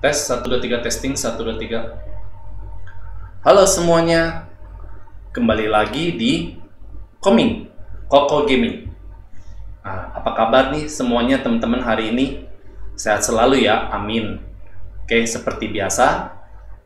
Tes 1 2 3 testing 1 2 3. Halo semuanya. Kembali lagi di Koko Gaming. Nah, apa kabar nih semuanya teman-teman hari ini? Sehat selalu ya, amin. Oke, seperti biasa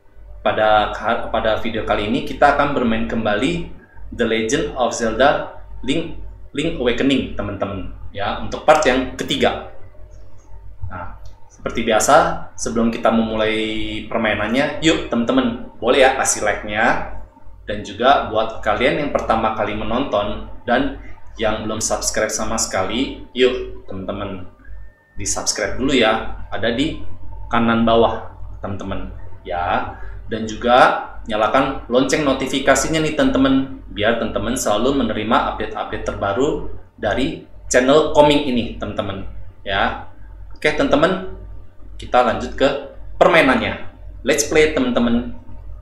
pada video kali ini kita akan bermain kembali The Legend of Zelda Link Awakening, teman-teman. Ya, untuk part yang ketiga. Nah, seperti biasa, sebelum kita memulai permainannya, yuk teman-teman, boleh ya kasih like-nya. Dan juga buat kalian yang pertama kali menonton dan yang belum subscribe sama sekali, yuk teman-teman, di subscribe dulu ya, ada di kanan bawah teman-teman ya. Dan juga nyalakan lonceng notifikasinya nih teman-teman, biar teman-teman selalu menerima update-update terbaru dari channel Koming ini teman-teman ya. Oke teman-teman, kita lanjut ke permainannya. Let's play teman-teman.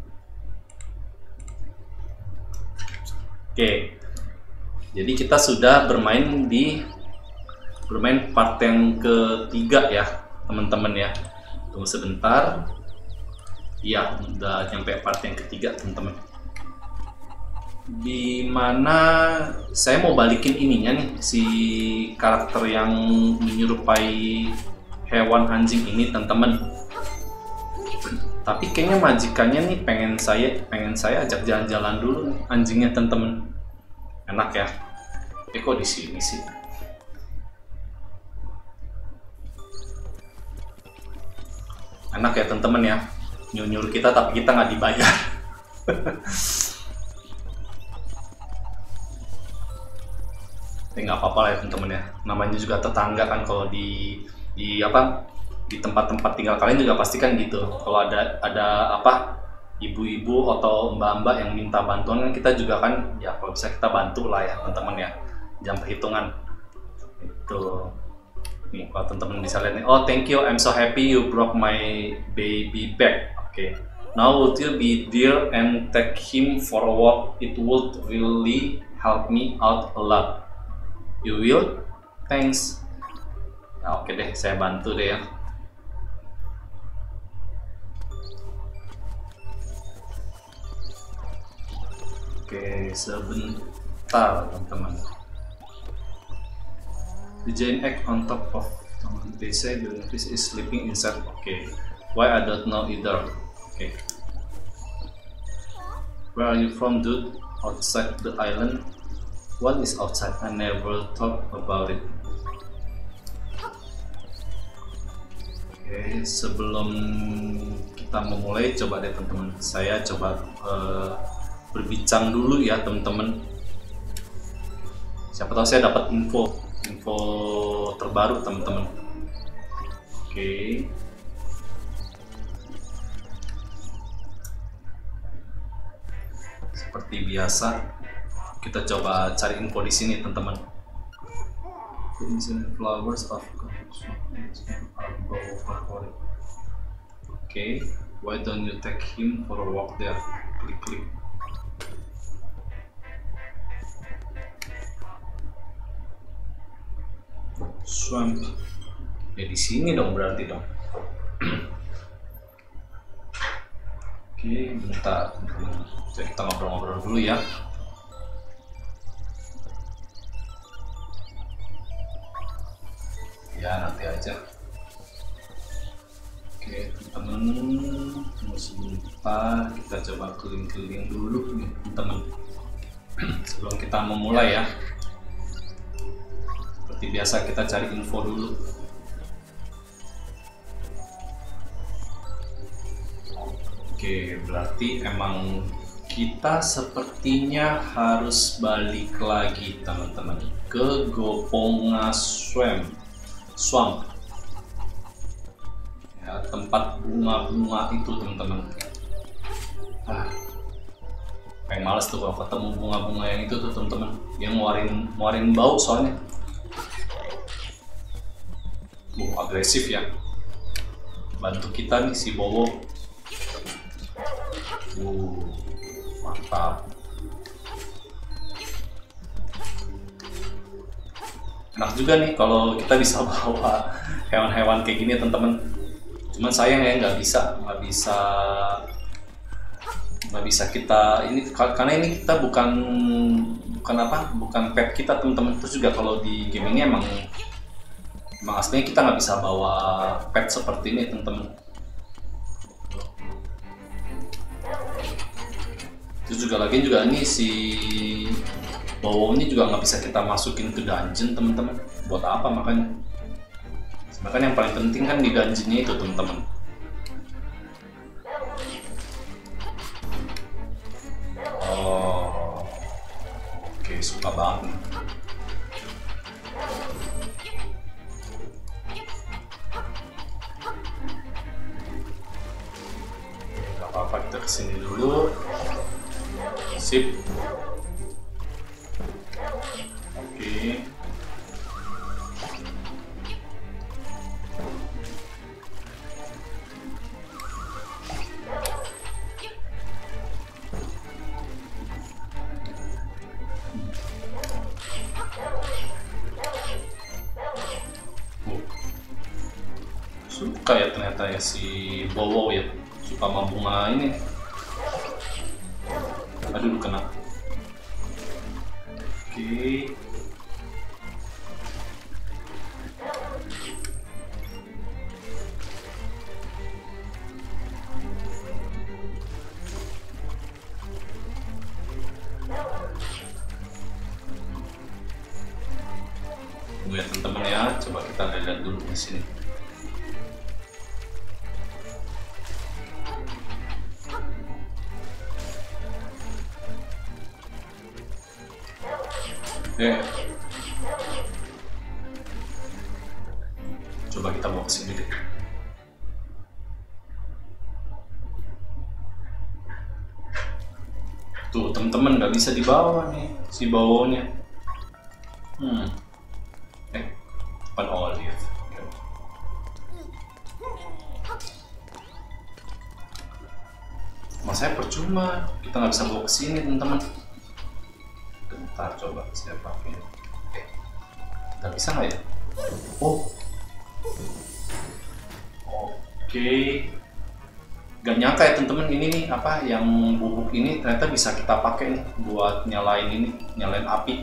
Oke, jadi kita sudah bermain part yang ketiga ya teman-teman ya. Tunggu sebentar. Iya, udah nyampe part yang ketiga teman-teman. Dimana saya mau balikin ininya nih, si karakter yang menyerupai hewan anjing ini teman-teman. Tapi kayaknya majikannya nih pengen saya ajak jalan-jalan dulu nih anjingnya teman-teman. Enak ya. Kok di sini sih? Enak ya teman-teman ya. Nyuruh kita tapi kita nggak dibayar. Nggak apa-apa lah ya teman-teman ya. Namanya juga tetangga kan, kalau di tempat-tempat tinggal kalian juga pasti kan gitu. Kalau ada ibu-ibu atau mbak-mbak yang minta bantuan kan, kita juga kan ya kalau bisa kita bantu lah ya teman-teman ya. Jangan perhitungan itu. Nih kalau teman-teman bisa lihat nih, oh thank you, I'm so happy you brought my baby back. Okay, now would you be dear and take him for a walk? It would really help me out a lot. You will? Thanks. Ya, oke deh, saya bantu deh ya. Oke, sebentar teman-teman. The giant egg on top of they say the fish is sleeping inside. Okay, why I don't know either. Okay, where are you from, dude? Outside the island. What is outside? I never thought about it. Oke, sebelum kita memulai, coba deh teman-teman, saya coba berbincang dulu ya teman-teman. Siapa tahu saya dapat info terbaru teman-teman. Oke. Seperti biasa, kita coba cari info di sini teman-teman. Flowers of Okay, why don't you take him for a walk there? Klik. Swamp. Ya di sini dong berarti dong. Oke, bentar. Jadi kita ngobrol-ngobrol dulu ya. Ya nanti aja. Oke teman-teman, tunggu sebentar, kita coba keliling-keliling dulu nih teman-teman. Sebelum kita memulai ya, seperti biasa kita cari info dulu. Oke, berarti emang kita sepertinya harus balik lagi teman-teman ke Goponga Swamp ya, tempat bunga-bunga itu teman-teman. Kayak males tuh kalau ketemu bunga-bunga yang itu tuh teman-teman, yang ngeluarin bau soalnya. Agresif ya. Bantu kita nih si Bobo. Mantap. Enak juga nih kalau kita bisa bawa hewan-hewan kayak gini teman-teman. Cuman sayang ya nggak bisa kita ini, karena ini kita bukan pet kita teman-teman. Terus juga kalau di game ini emang aslinya kita nggak bisa bawa pet seperti ini teman-teman. Terus juga lagi ini si Bowo ini juga nggak bisa kita masukin ke dungeon teman-teman. Buat apa makanya? Sebenarnya yang paling penting kan di dungeonnya itu teman-teman. Oh, oke, suka banget. Gak apa-apa, kita kesini dulu. Sip. Oke. Suka ya ternyata ya si Bowo ya, suka sama bunga ini. Aduh, kena. Oke. Tunggu ya teman-teman ya, coba kita lihat dulu di sini. Coba kita bawa ke sini deh. Tuh teman-teman, nggak bisa dibawa nih si bawanya. Pan olive. Mas saya percuma, kita nggak bisa bawa ke sini teman-teman. Bentar, coba saya pakai. Kita bisa nggak ya? Oh, oke. Gak nyangka ya teman-teman, ini nih apa yang bubuk ini ternyata bisa kita pakai nih buat nyalain api.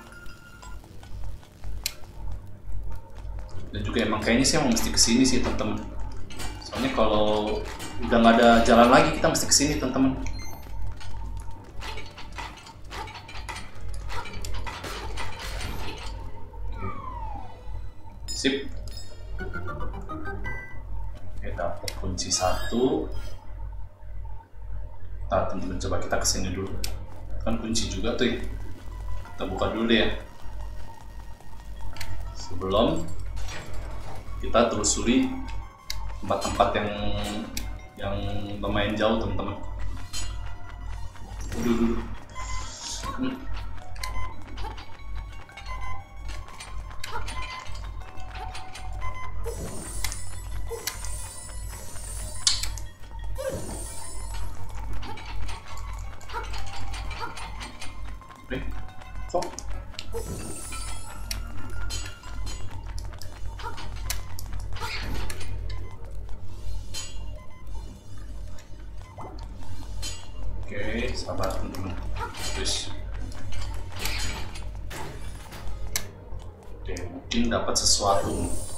Dan juga emang kayaknya sih emang mesti kesini sih teman-teman. Soalnya kalau udah nggak ada jalan lagi kita mesti kesini teman-teman. Sip. Oke, dapat kunci 1. Nah, teman-teman coba kita kesini dulu. Kan kunci juga tuh ya. Kita buka dulu deh ya. Sebelum kita telusuri tempat-tempat yang lumayan jauh teman-teman. Dulu. Kok? Oke, sabar teman-teman. Terus, oke, mungkin dapat sesuatu.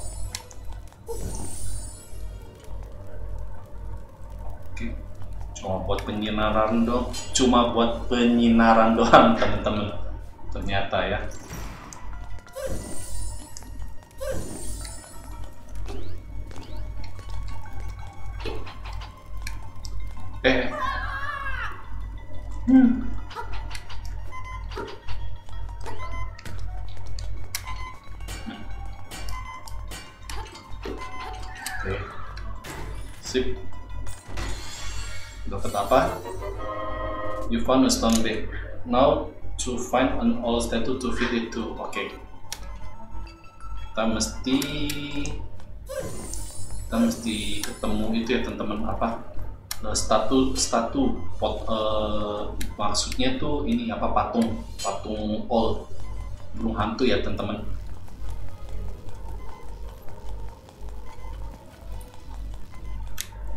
Oke, cuma buat penyinaran doang, teman-teman. Ternyata ya. Oke. Sip. Dapat apa? You found a stone bag. Now to find an old statue to fit it to. Oke. Kita mesti ketemu itu ya teman-teman, apa? Statu maksudnya tuh ini apa, patung old burung hantu ya teman-teman.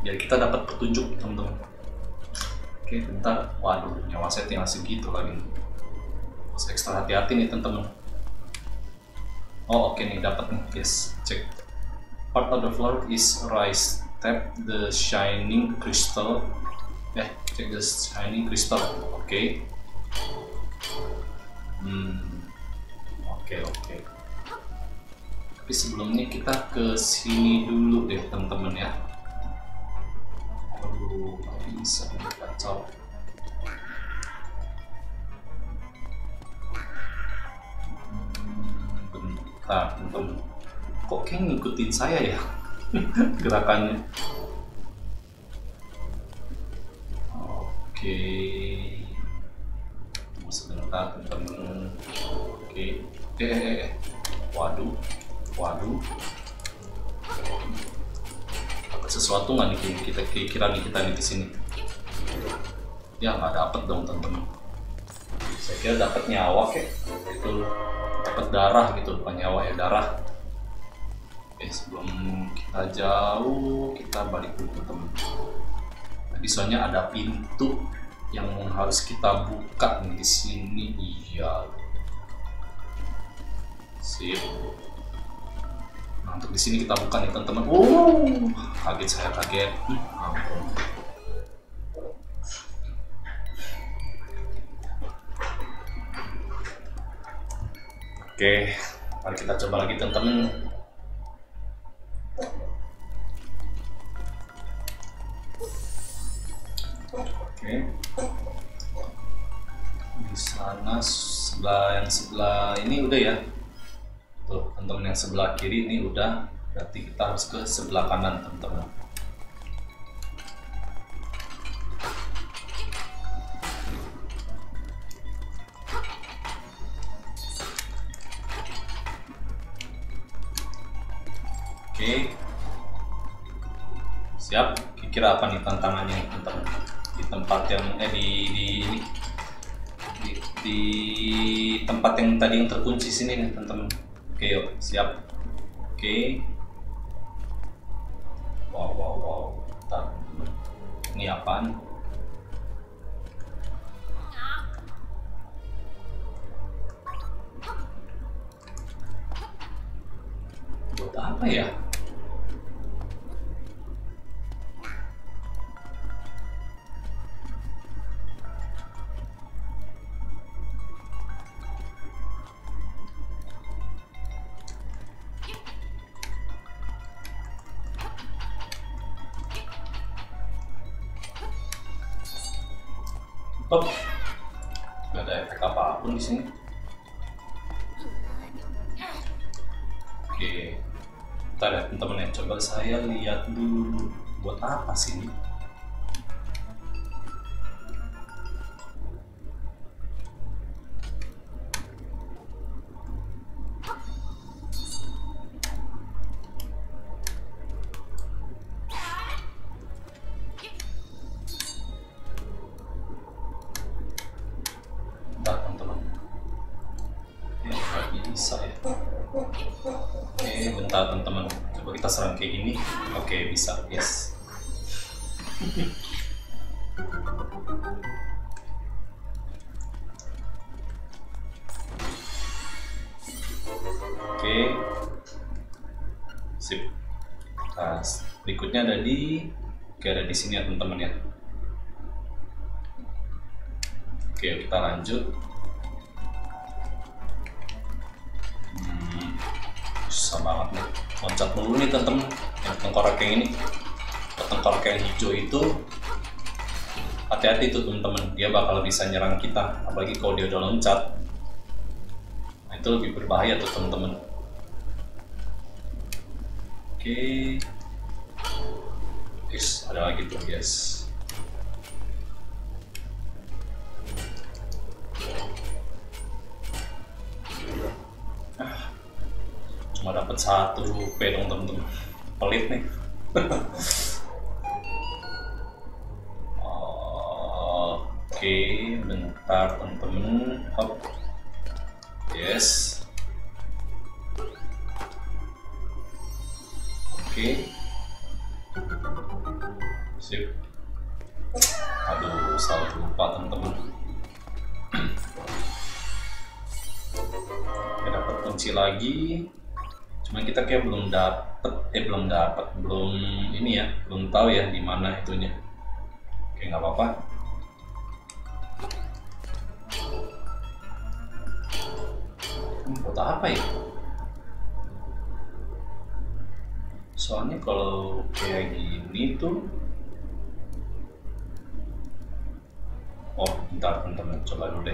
biar kita dapat petunjuk teman-teman. Oke, bentar. Waduh, nyawa saya tinggal segitu lagi. Harus ekstra hati-hati nih teman-teman. Oh, oke nih, dapat nih. Yes, cek. Part of the floor is rice. Tap the shining crystal. Check the shining crystal. Oke. Oke. Tapi sebelumnya kita ke sini dulu deh teman-teman ya. Aduh, nggak bisa kacau. Bentar teman-teman. Kok kayak ngikutin saya ya gerakannya? Oke. Sebentar teman-teman. Oke. Waduh. Dapat sesuatu nggak nih kita kira nih di sini? Ya nggak dapet dong teman-teman. Saya kira dapat nyawa kayak itu, dapat darah gitu, bukan nyawa ya, darah. Oke, sebelum kita jauh kita balik dulu teman-teman. Tadi soalnya ada pintu yang harus kita buka nih di sini. Iya. Sip. Nah, untuk di sini kita buka nih teman-teman. Kaget saya. Ampun. Oke, mari kita coba lagi teman-teman. Oke. Di sana yang sebelah ini udah ya. Tuh, teman-teman yang sebelah kiri ini udah, berarti kita harus ke sebelah kanan teman-teman. Oke. Siap. Kira apa nih tantangannya teman-teman? Di tempat yang di tempat yang tadi yang terkunci sini nih teman-teman. Oke, yuk, siap. Oke. Wow. Bentar. Ini apaan? Buat apa ya? Nggak ada efek apapun di sini. Oke, kita lihat teman-teman ya. Coba saya lihat dulu. Buat apa sih ini? Bisa ya. Oke, bentar teman-teman. Coba kita serang kayak gini. Oke, bisa. Yes. Oke. Sip. Nah, berikutnya ada di sini ya teman-teman ya. Oke, kita lanjut. Susah banget nih, loncat dulu nih temen-temen. Yang tengkorak yang ini, tengkorak yang hijau itu hati-hati tuh temen-temen, dia bakal bisa nyerang kita, apalagi kalau dia udah loncat. Nah, itu lebih berbahaya tuh temen-temen. Oke. Yes, ada lagi tuh guys. Cuma dapat 1 rupiah dong teman-teman, pelit nih. Oke, bentar teman-teman. Hop. Yes. Oke. Sip. Aduh, salah lupa teman-teman. Kita dapat kunci lagi. Cuma kita kayak belum ini ya, belum tahu ya di mana itunya. Oke, nggak apa-apa. Buat apa ya? Soalnya kalau kayak gini tuh, oh bentar teman-teman, coba dulu deh.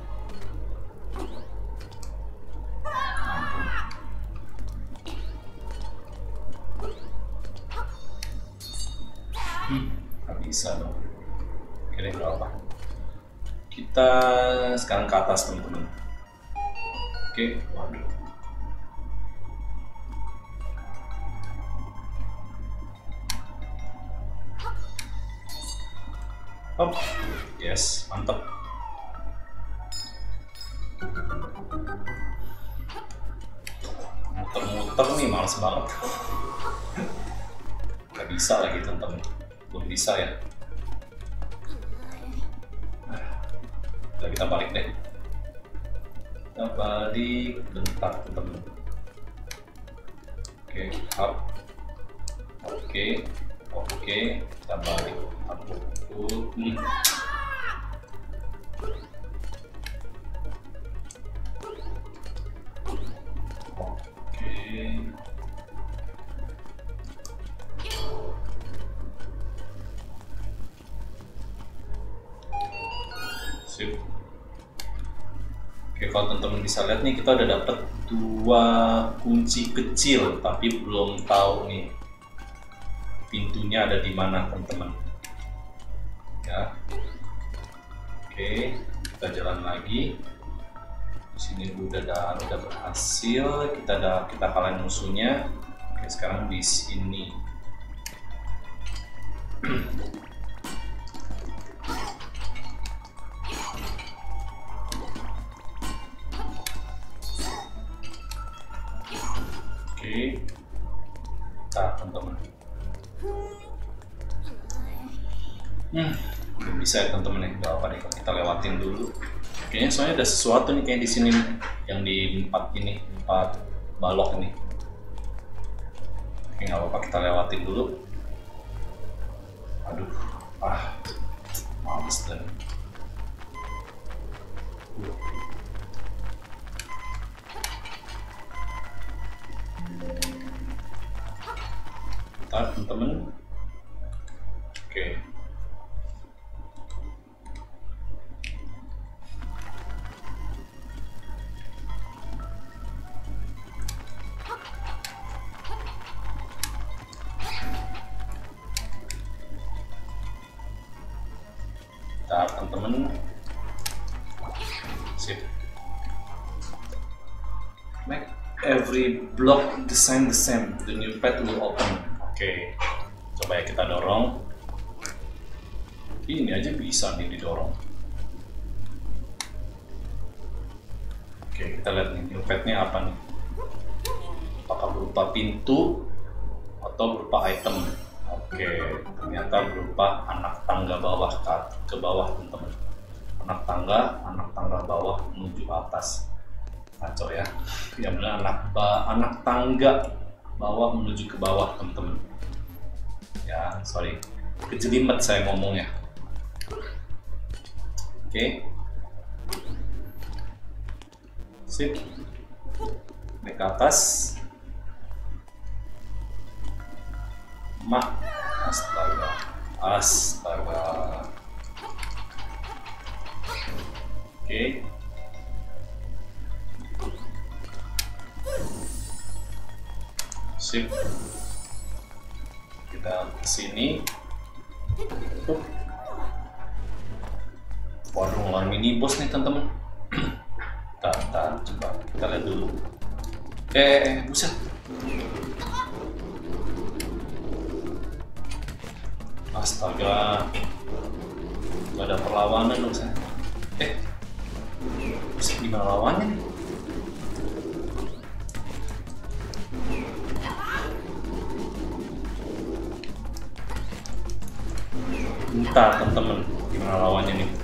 Nggak bisa dong. Oke deh, nggak apa. Kita sekarang ke atas teman-teman. Oke, waduh. Oh, yes, mantap. Muter-muter nih, males banget. Gak bisa lagi teman-teman, belum bisa ya. Udah, kita balik deh. Kita balik bentar teman-teman. Oke, up. Oke, kita balik. Sip. Oke, kalau teman-teman bisa lihat nih, kita udah dapat 2 kunci kecil, tapi belum tahu nih pintunya ada di mana teman-teman. Ya. Oke, kita jalan lagi. Di sini udah berhasil, kita kalahin musuhnya. Oke, sekarang di sini. Oke, teman-teman. Belum bisa ya teman-teman ya. Gak apa deh, kita lewatin dulu. Kayaknya soalnya ada sesuatu nih kayak di sini nih, yang di 4 balok ini. Oke, nggak apa-apa, kita lewatin dulu. Aduh, males deh. Bentar teman-teman. Oke. Teman-teman, sip. Make every block design the same, the new path will open. Oke, coba ya kita dorong. Ini aja bisa nih didorong. Oke, kita lihat nih new path-nya apa nih? Apakah berupa pintu atau berupa item? Oke, ternyata berupa anak tangga bawah ke bawah teman-teman. Anak tangga bawah menuju atas. Kacau ya. Ya benar, anak tangga bawah menuju ke bawah teman-teman. Ya, sorry, kejelimet saya ngomongnya. Oke. Sip. Naik ke atas. Astaga. Oke. Sip. Kita ke sini. Waduh, ngelawan mini boss nih teman-teman. Bentar, coba kita lihat dulu. Buset. Astaga, gak ada perlawanan dong saya. Bisa gimana lawannya nih? Sebentar teman-teman, gimana lawannya nih?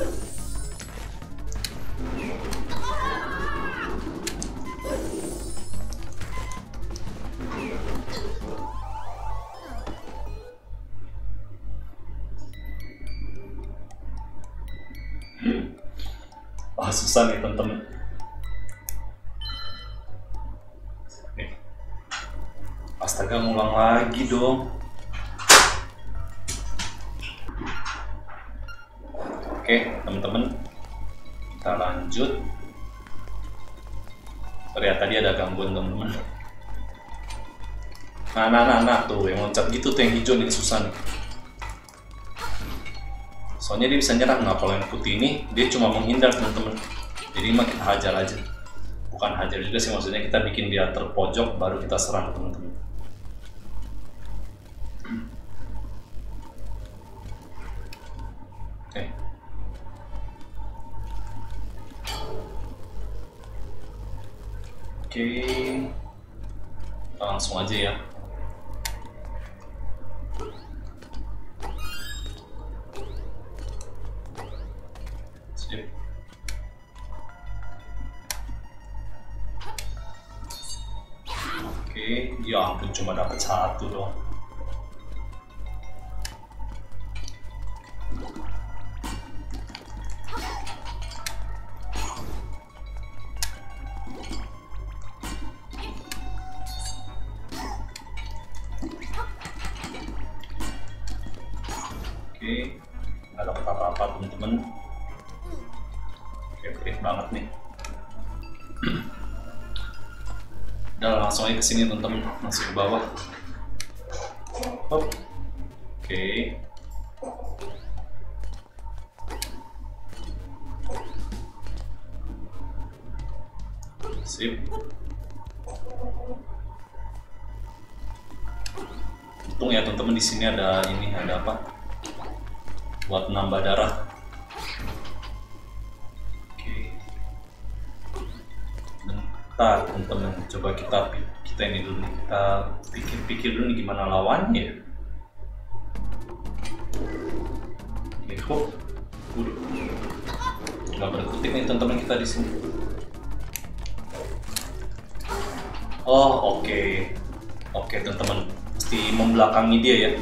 Wah, susah nih teman-teman. Astaga, ngulang lagi dong. Oke, teman-teman, kita lanjut. Sorry ya, tadi ada gangguan teman-teman. Nah, tuh yang loncat gitu tuh yang hijau nih susah nih. Soalnya dia bisa nyerang. Nah, kalau yang putih ini dia cuma menghindar teman-teman. Jadi mah kita hajar aja. Bukan hajar juga sih, maksudnya kita bikin dia terpojok baru kita serang teman-teman. Oke. Oke. Kita langsung aja ya. Sip. Oke, ya ampun cuma dapat satu doang. Oke, nggak dapat apa-apa teman-teman. Oke, pelit banget nih. Udah langsung aja ke sini teman-teman, langsung ke bawah. Hop. Oke. Sip. Untung ya teman-teman, di sini ada ini, ada apa? Buat nambah darah. Oke. Bentar teman-teman, coba kita ini dulu nih. Kita pikir-pikir dulu nih gimana lawannya ya. Oke, hop. Nggak berkutik nih teman-teman kita di sini. Oh, oke. Oke teman-teman, mesti membelakangi dia ya.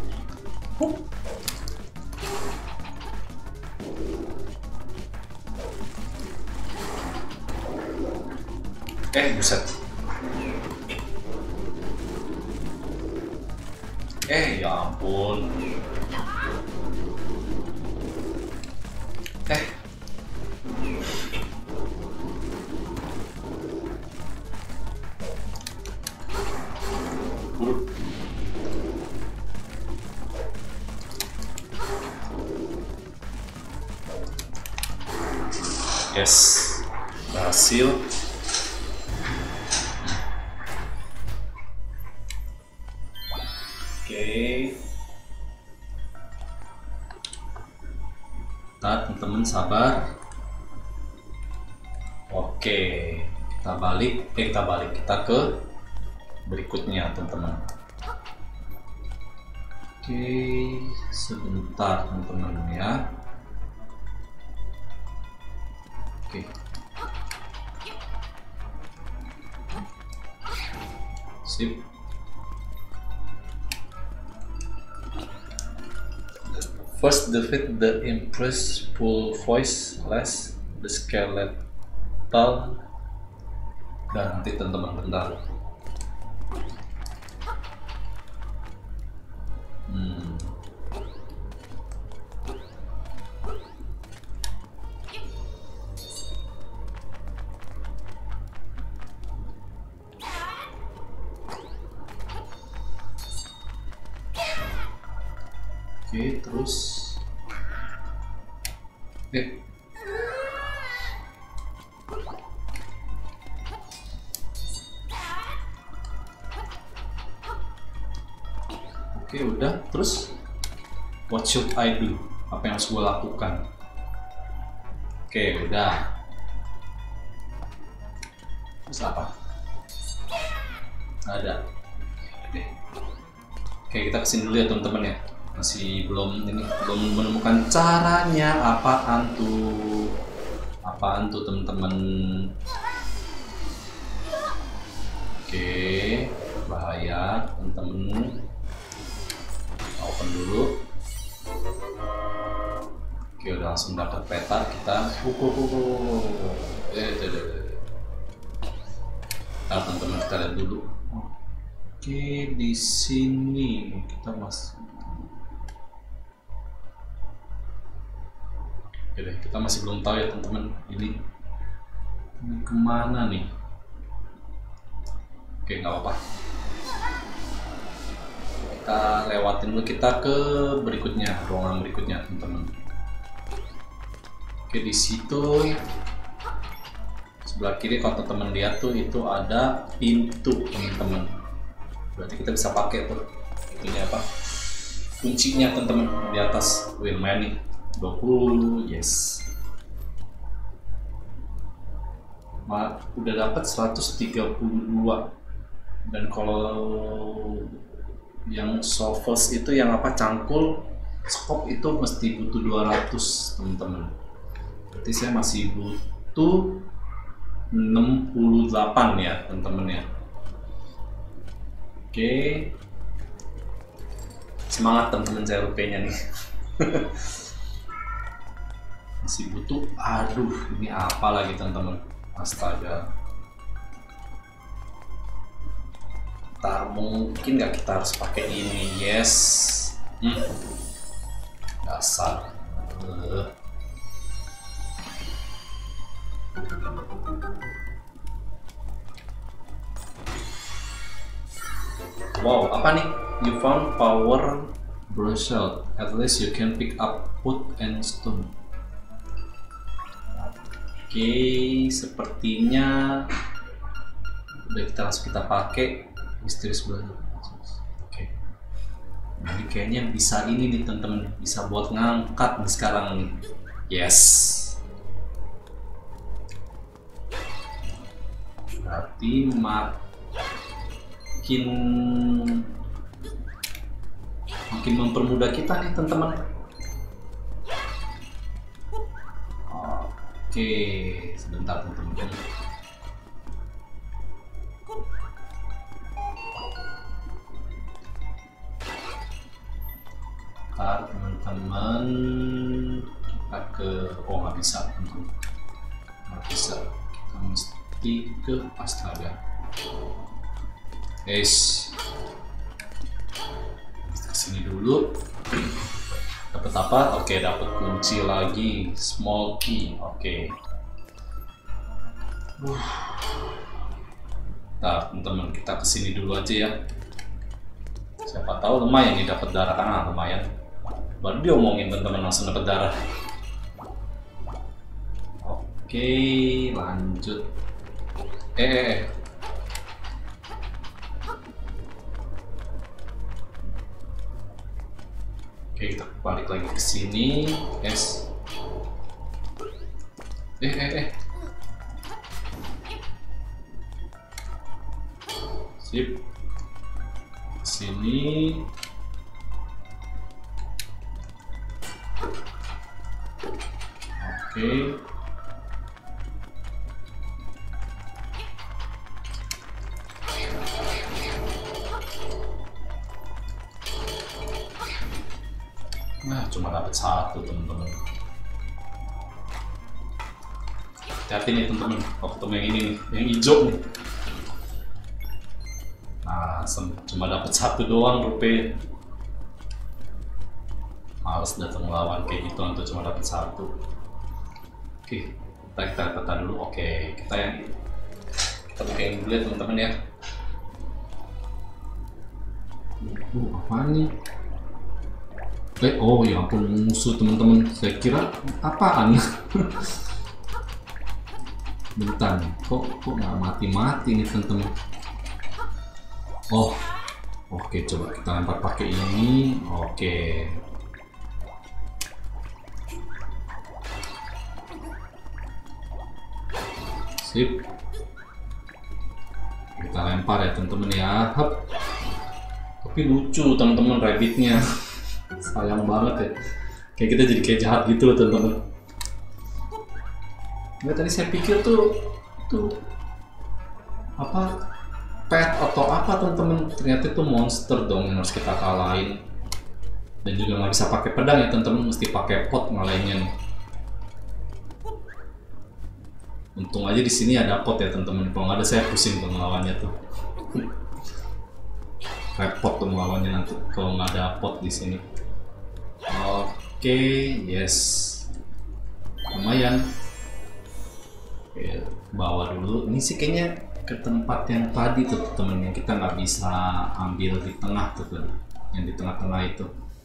Buset. Ya ampun. Yes, berhasil. Teman-teman sabar. Oke, kita ke berikutnya teman-teman. Oke, sebentar teman-teman ya. Oke. Sip. First defeat the Empress full voice less the skeletal. Dan nanti teman-teman bentar. Oke, terus Oke, udah. Terus what should I do? Apa yang harus gue lakukan? Oke, udah. Terus apa? Nggak ada. Oke, kita kesini dulu ya teman-teman ya. Masih belum menemukan caranya. Apaan tuh teman-teman? Oke, bahaya teman-teman. Open dulu. Oke, udah langsung dapat peta kita. Nah, teman-teman kita lihat dulu. Oke, di sini kita masih. Oke deh, kita masih belum tahu ya teman-teman. Ini kemana nih? Oke, nggak apa-apa. Kita lewatin dulu, kita ke berikutnya, ruangan berikutnya teman-teman. Oke, di situ sebelah kiri kalau teman-teman lihat tuh itu ada pintu teman-teman. Berarti kita bisa pakai tuh itunya apa? Kuncinya teman-teman di atas. Wih, lumayan nih. 20, yes. Udah dapat 132. Dan kalau yang solvers itu yang apa, cangkul skop itu mesti butuh 200 teman-teman. Berarti saya masih butuh 68 ya teman-teman ya. Oke, semangat teman-teman, saya rupanya nih. Masih butuh, aduh ini apa lagi teman-teman, astaga. Ntar mungkin nggak kita harus pakai ini, yes. Dasar. Wow, apa nih? You found power bracelet. At least you can pick up wood and stone. Oke, sepertinya udah kita pakai misterius belajar. Oke. Jadi kayaknya bisa ini nih teman-teman, bisa buat ngangkat nih sekarang nih. Yes. Berarti makin mempermudah kita nih teman-teman. Oke, sebentar teman-teman. Ntar teman-teman kita ke, oh nggak bisa teman-teman, nggak bisa, kita mesti ke astaga. Guys, kita kesini dulu. Dapat apa? Oke, dapat kunci lagi, small key. Oke. Nah, teman-teman, kita kesini dulu aja ya. Siapa tahu lumayan nih dapat darah, kan lumayan. Baru dia omongin teman-teman langsung dapat darah. Oke, lanjut. Oke, kita balik lagi ke sini, guys. Sip. Sini. Oke. Nah, cuma dapat satu teman-teman. Hati-hati nih teman-teman, kalau ketemu yang ini nih, yang hijau nih. Nah, cuma dapat satu doang rupanya. Males datang melawan kayak gitu untuk cuma dapat satu. Oke, kita tata dulu. Oke, kita buka yang dulu ya teman-teman ya. Apa nih? Oh ya ampun, musuh teman-teman. Saya kira apaan? Bentar, kok nggak mati-mati nih teman-teman. Oh, oke, coba kita lempar pakai ini. Oke. Sip. Kita lempar ya teman-teman ya. Hup. Tapi lucu teman-teman rabbitnya. Sayang banget ya. Kayak kita jadi kayak jahat gitu loh teman-teman. Nggak, tadi saya pikir tuh apa pet atau apa teman-teman, ternyata itu monster dong yang harus kita kalahin. Dan juga nggak bisa pakai pedang ya teman-teman, mesti pakai pot ngalahinnya nih. Untung aja di sini ada pot ya teman-teman, kalau nggak ada saya pusing tuh ngelawannya tuh. Repot tuh ngelawannya nanti kalau nggak ada pot di sini. Oke, yes, lumayan. Oke, bawa dulu. Ini sih kayaknya ke tempat yang tadi tuh temen, yang kita nggak bisa ambil di tengah tuh, yang di tengah-tengah itu.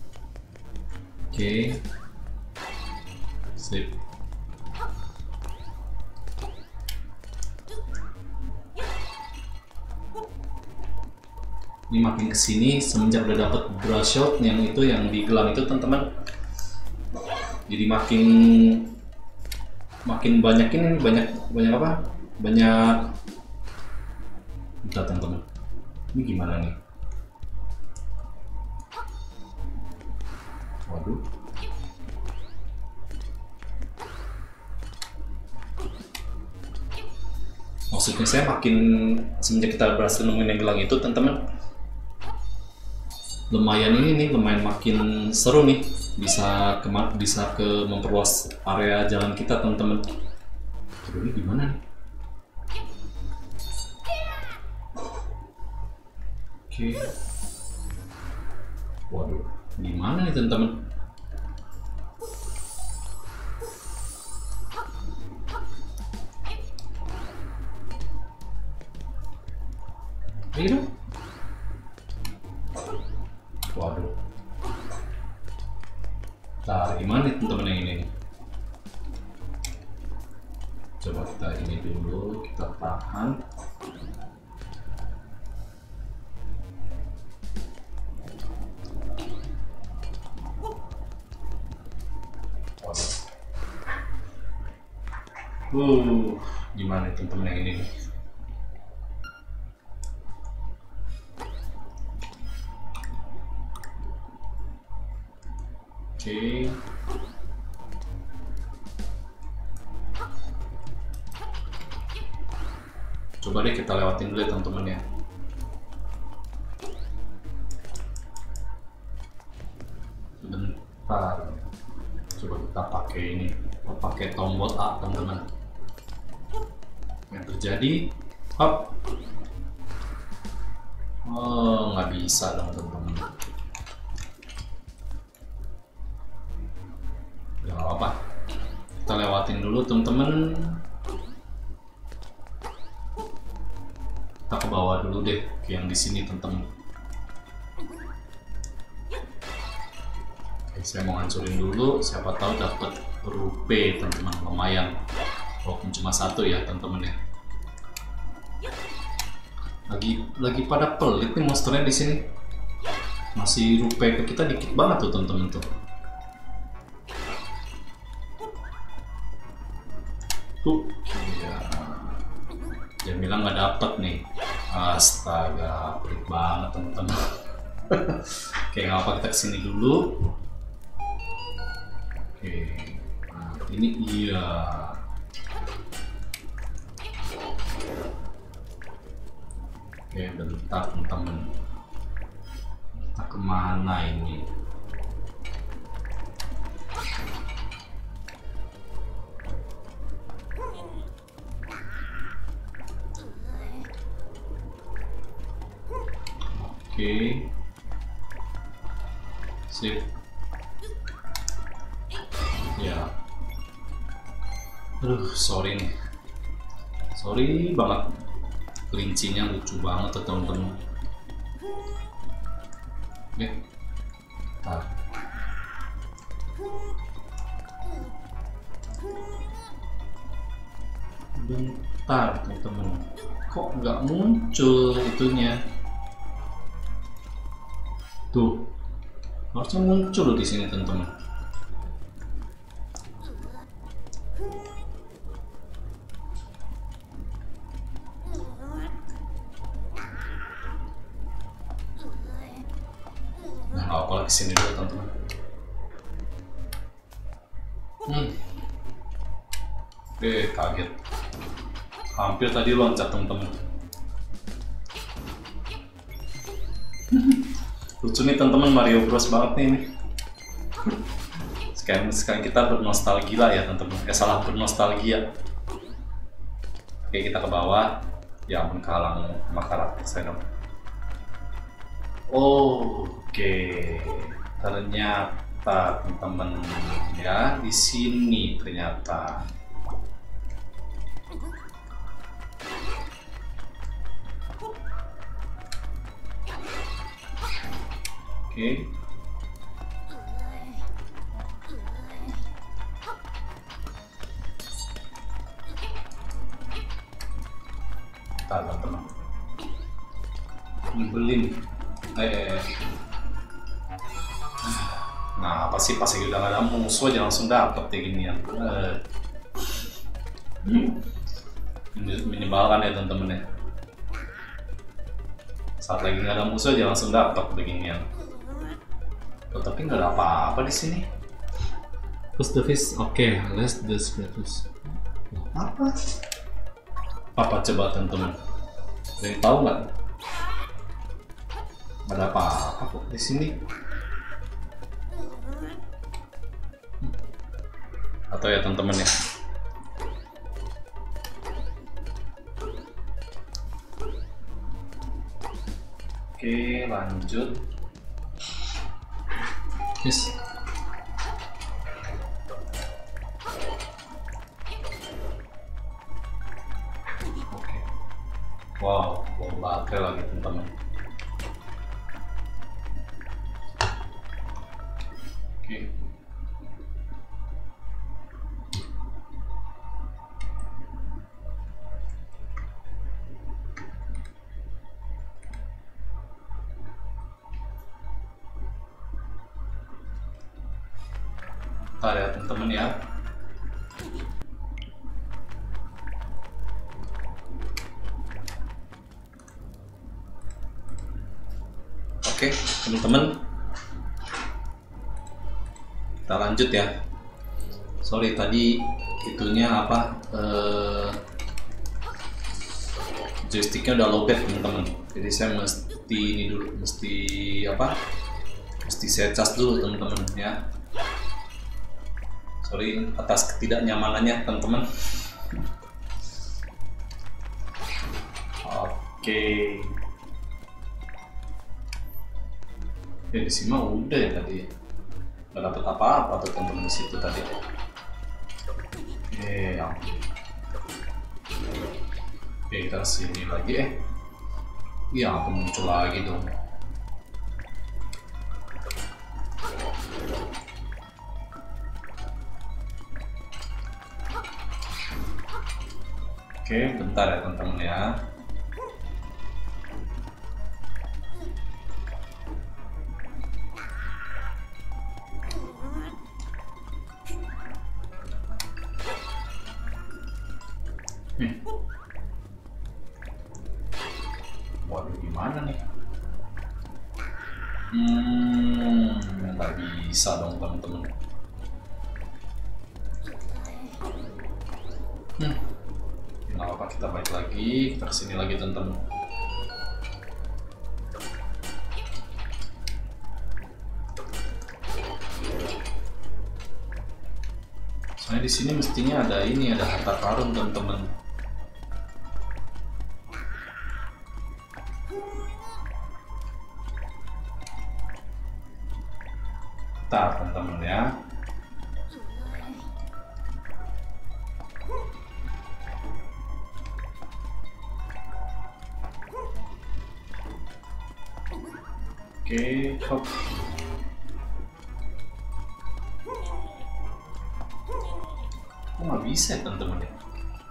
Oke, sip. Ini makin kesini semenjak udah dapet brush shot yang itu, yang di gelang itu teman-teman, jadi makin banyak ini, banyak apa, banyak. Bentar teman-teman, ini gimana nih? Waduh, maksudnya saya makin semenjak kita berhasil nemuin yang gelang itu teman-teman, lumayan ini nih, lumayan makin seru nih, bisa memperluas area jalan kita teman-teman. Ini gimana nih? Oke. Waduh, gimana nih teman-teman? Ayo. Waduh. Nah, gimana nih teman-teman yang ini nih? Coba kita ini dulu, kita tahan. Gimana nih teman-teman yang ini nih? Oke. Coba deh kita lewatin dulu ya teman-teman ya. Sebentar. Coba kita pakai ini, pakai tombol A teman-teman. Yang terjadi, hop. Oh, nggak bisa dong teman-teman. Ya nggak apa-apa, kita lewatin dulu teman-teman. Kita ke bawah dulu deh, ke yang di sini teman-teman. Oke, saya mau hancurin dulu, siapa tahu dapat rupe teman-teman, lumayan. Walaupun cuma satu ya teman-teman ya. Lagi pada pelit nih monsternya di sini. Masih rupe ke kita dikit banget tuh teman-teman tuh. Ya, jangan bilang nggak dapet nih. Astaga, pelit banget teman-teman. Oke, nggak apa, kita kesini dulu. Oke, nah ini iya. Oke, bentar teman-teman. Kita kemana ini? Oke, sip. Ya, aduh, sorry nih, sorry banget, kelincinya lucu banget tuh teman-teman. Oke, bentar. Bentar teman-teman, kok nggak muncul itunya? Tuh, harusnya muncul loh di sini teman-teman. Nah, nggak apa, kesini dulu teman-teman. Kaget. Hampir tadi loncat temen-temen. Lucu nih temen-temen, Mario Bros banget nih ini. Sekarang kita bernostalgia ya temen-temen. Salah bernostalgia. Oke, kita ke bawah. Ya ampun, kehalang sama karakter saya dong. Oke, ternyata teman-teman ya di sini ternyata. Oke. Teman-teman. Nyebelin. Nah, apa sih pas udah gak ada musuh aja langsung dapet kayak gini ya. Menyebalkan ya teman-teman ya. Saat lagi nggak ada musuh aja langsung dapet beginian. Tapi nggak ada apa-apa di sini. Push the fish, oke, let's do status. Apa coba teman-teman? Ada yang tahu nggak? Nggak ada apa-apa kok di sini. Atau ya teman-teman ya. Oke, lanjut. Yes. Oke. Wow, bawa baterai lagi teman-teman. Oke. Bentar ya teman-teman ya. Oke teman-teman, kita lanjut ya. Sorry tadi itunya apa, joysticknya udah lowbat teman-teman. Jadi saya mesti ini dulu, mesti saya cas dulu teman-teman ya. Sorry atas ketidaknyamanannya teman-teman. Oke. Ya di sini mah udah ya tadi. Nggak dapet apa-apa tuh teman-teman di situ tadi. Ya. Oke, kita sini lagi Iya, aku muncul lagi dong. Oke, bentar ya teman-teman ya. Waduh, gimana nih? Nggak bisa dong teman-teman. Nggak apa-apa, kita balik lagi, kita kesini lagi teman-teman. Soalnya di sini mestinya ada ini, ada harta karun teman-teman. Bentar teman-teman ya. Oke, hop. Kok nggak bisa ya teman-teman ya?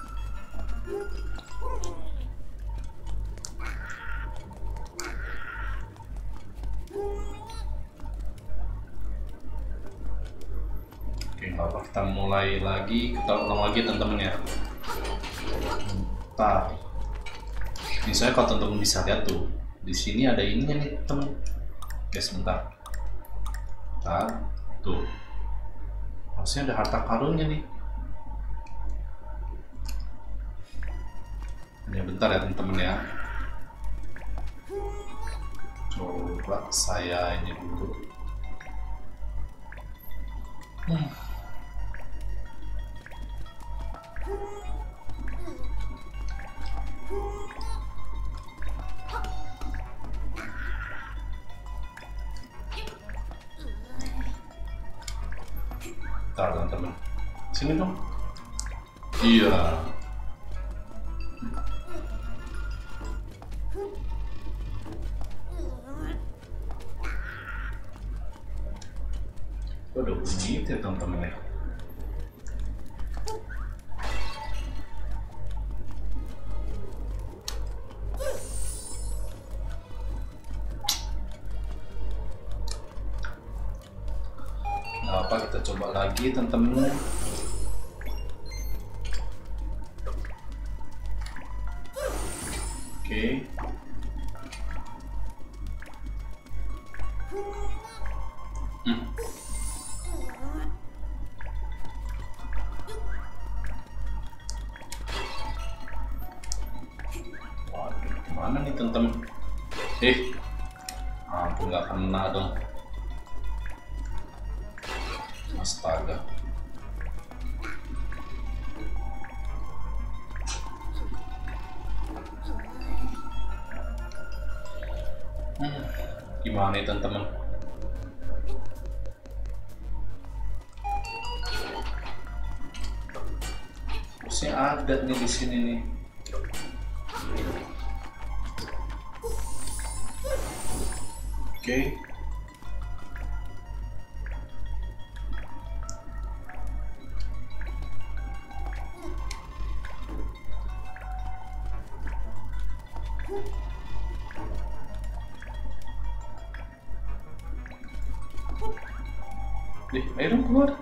Oke, nggak apa, kita mulai lagi, kita ulang lagi teman-teman ya. Bentar. Ini saya kalau teman-teman bisa lihat tuh, di sini ada ininya nih teman. Oke, sebentar. Bentar, tuh. Harusnya ada harta karunnya nih. Ya bentar ya teman-teman ya. Coba saya ini dulu. Bentar teman-teman. Sini dong. Iya. Udah bunyi itu ya teman-teman ya. Nah, apa kita coba lagi teman-teman. Oke. Waduh, gimana nih teman-teman? Ampun nggak kena dong. Astaga. Gimana nih teman-teman? Harusnya ada nih di sini nih. Oke. Ayo dong keluar.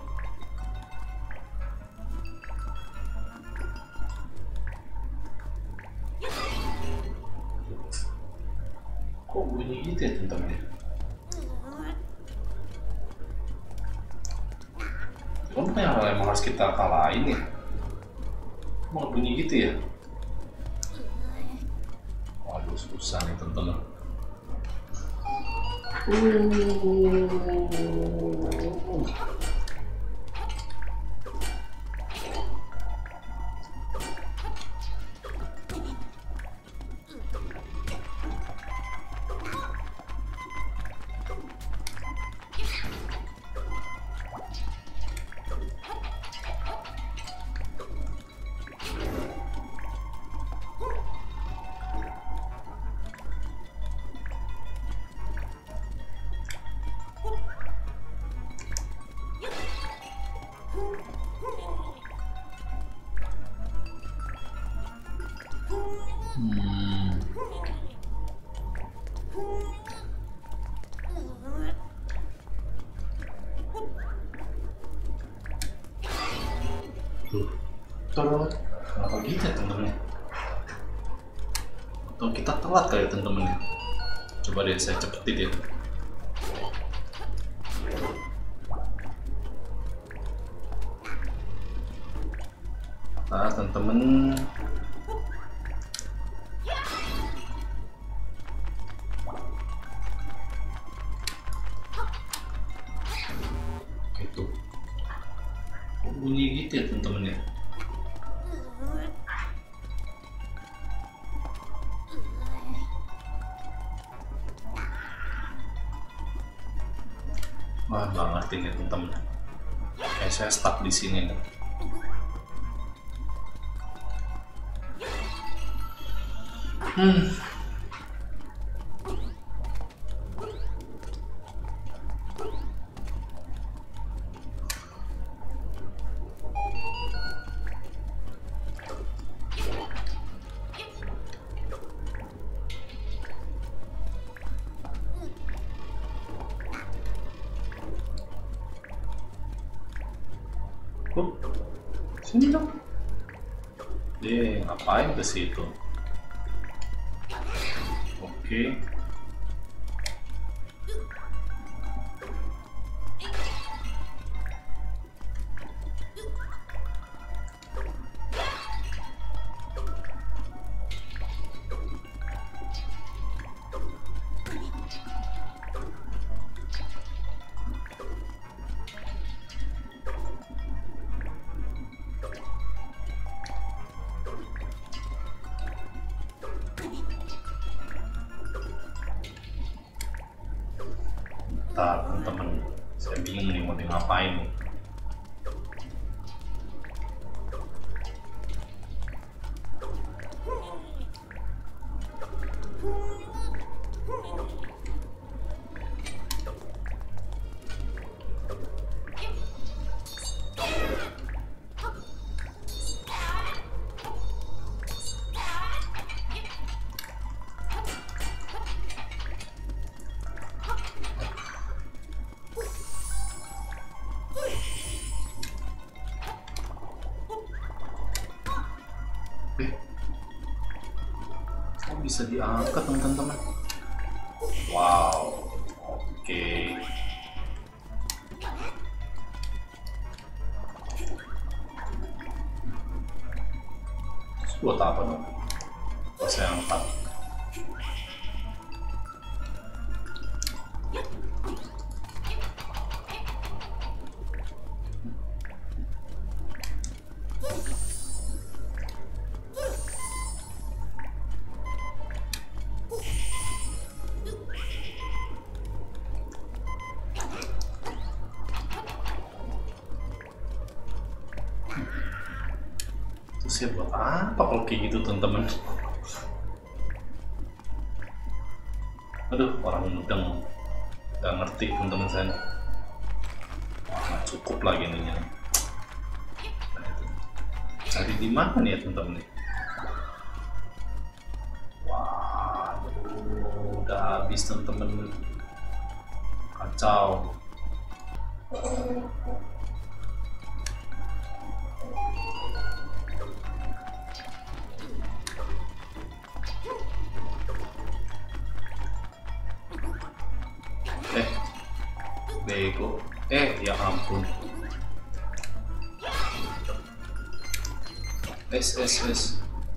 Kok bunyi gitu ya teman-teman ya? Emang yang harus kita kalahin ya? Emang bunyi gitu ya? Waduh, susah nih teman-teman. Tuh, kenapa gitu ya temen-temen? Atau kita telat kali ya temen-temen ya? Coba deh saya cepetin ya. Nah temen-temen, gitu. Kok bunyi gitu ya temen-temen ya? Wah, nggak ngerti nih temen-temen. Kayak saya stuck di sini nih. Sini dong. Ngapain ke situ? Oke. Bentar teman-teman, saya bingung nih mau ngapain nih. Kok bisa diangkat teman-teman? Wow, oke. Buat apa dong? Kok saya angkat? Saya buat apa kalau kayak gitu teman-teman? Aduh, orang mudeng nggak ngerti teman-teman saya. Wah, cukup lagi ininya. Cari di mana nih ya teman-teman? Wah, udah habis teman-teman. Kacau. Bego. Ya ampun. Es.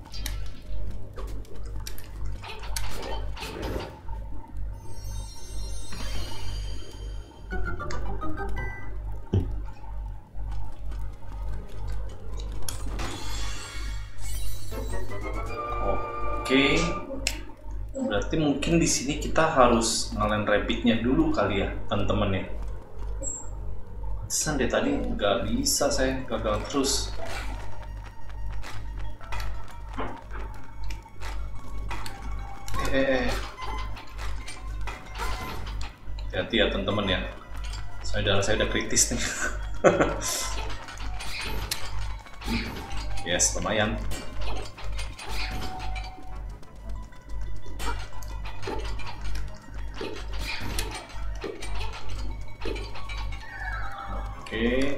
Oke. Berarti mungkin di sini kita harus ngalahin rabbitnya dulu kali ya, teman-teman ya. Pantesan deh tadi nggak bisa, saya gagal terus. Hati-hati ya teman-teman ya. Saya udah kritis nih. Yes, lumayan. Oke.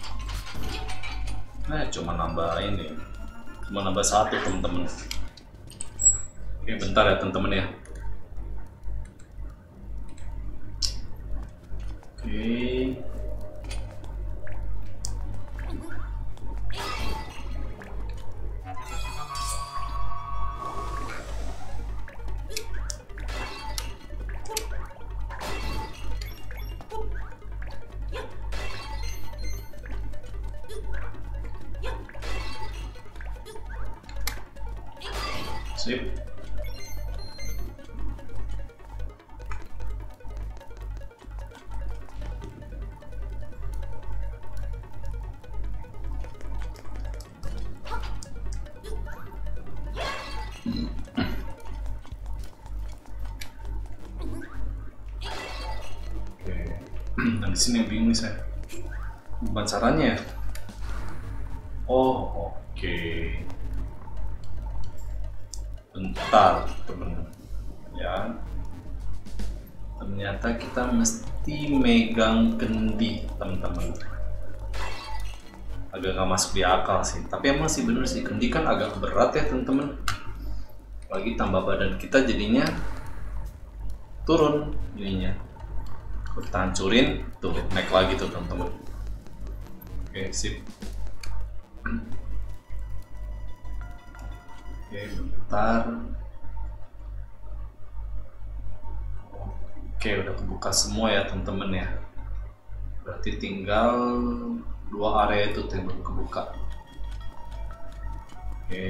Nah, cuma nambah ini. Cuma nambah 1 teman-teman. Oke, bentar ya teman-teman ya. Oke. Sip. Dan di sini bingung nih saya. Bukan caranya ya? Oh, oke. Bentar, teman-teman. Ya. Ternyata kita mesti megang kendi, teman-teman. Agak nggak masuk di akal sih. Tapi emang sih bener sih, kendi kan agak berat ya, teman-teman. Lagi tambah badan kita jadinya turun jadinya. Kita hancurin, tuh naik lagi tuh teman-teman. Oke, sip. Oke, bentar. Oke, udah kebuka semua ya teman-teman ya. Berarti tinggal 2 area itu yang belum kebuka. Oke.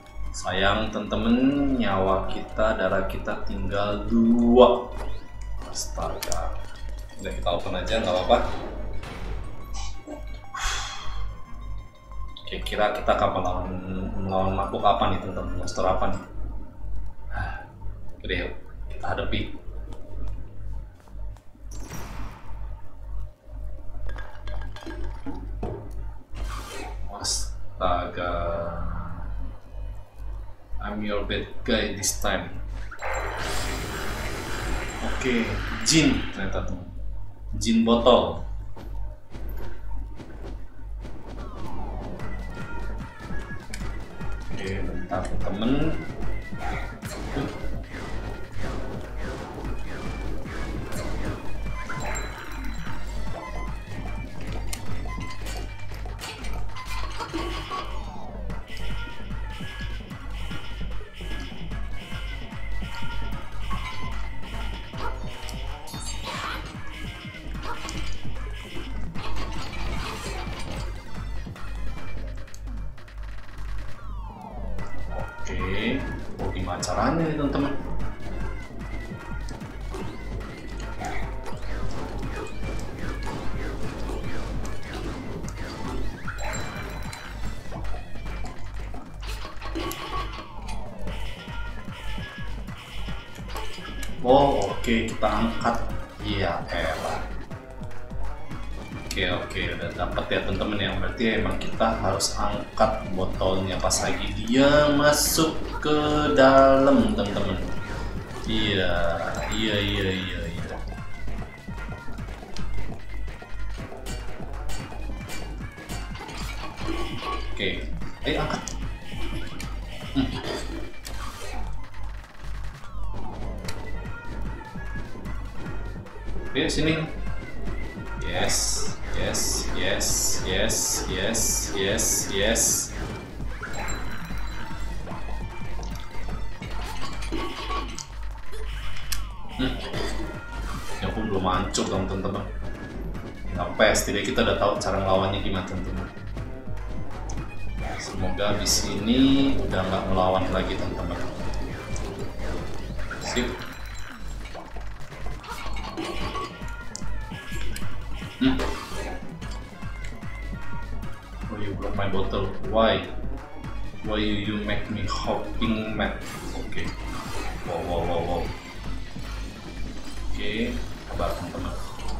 Sayang teman-teman, nyawa kita, darah kita tinggal 2. Astaga. Udah kita open aja, nggak apa-apa. Kira-kira kita kapan melawan makhluk apa nih teman-teman? Monster apa nih? Oke, yuk kita hadapi. Astaga. I'm your bad guy this time. Oke, Jin ternyata tuh. Jin botol. Oke, bentar temen. Oke, gimana caranya nih teman-teman? Oh, oke, kita angkat. Iya, elah. Oke, udah dapet ya teman-teman yang berarti emang kita harus angkat botolnya pas lagi dia masuk ke dalam teman-teman. Iya. Oke, ayo angkat. Oke, sini. Yes. Ya pun belum hancur dong teman-teman. Sampai setidaknya kita udah tahu cara ngelawannya gimana teman-teman. Semoga abis ini udah nggak melawan lagi teman-teman. Sip. Oh, you broke my bottle. Why you make me hopping mad? Oke. Wow. Oke, sabar teman-teman.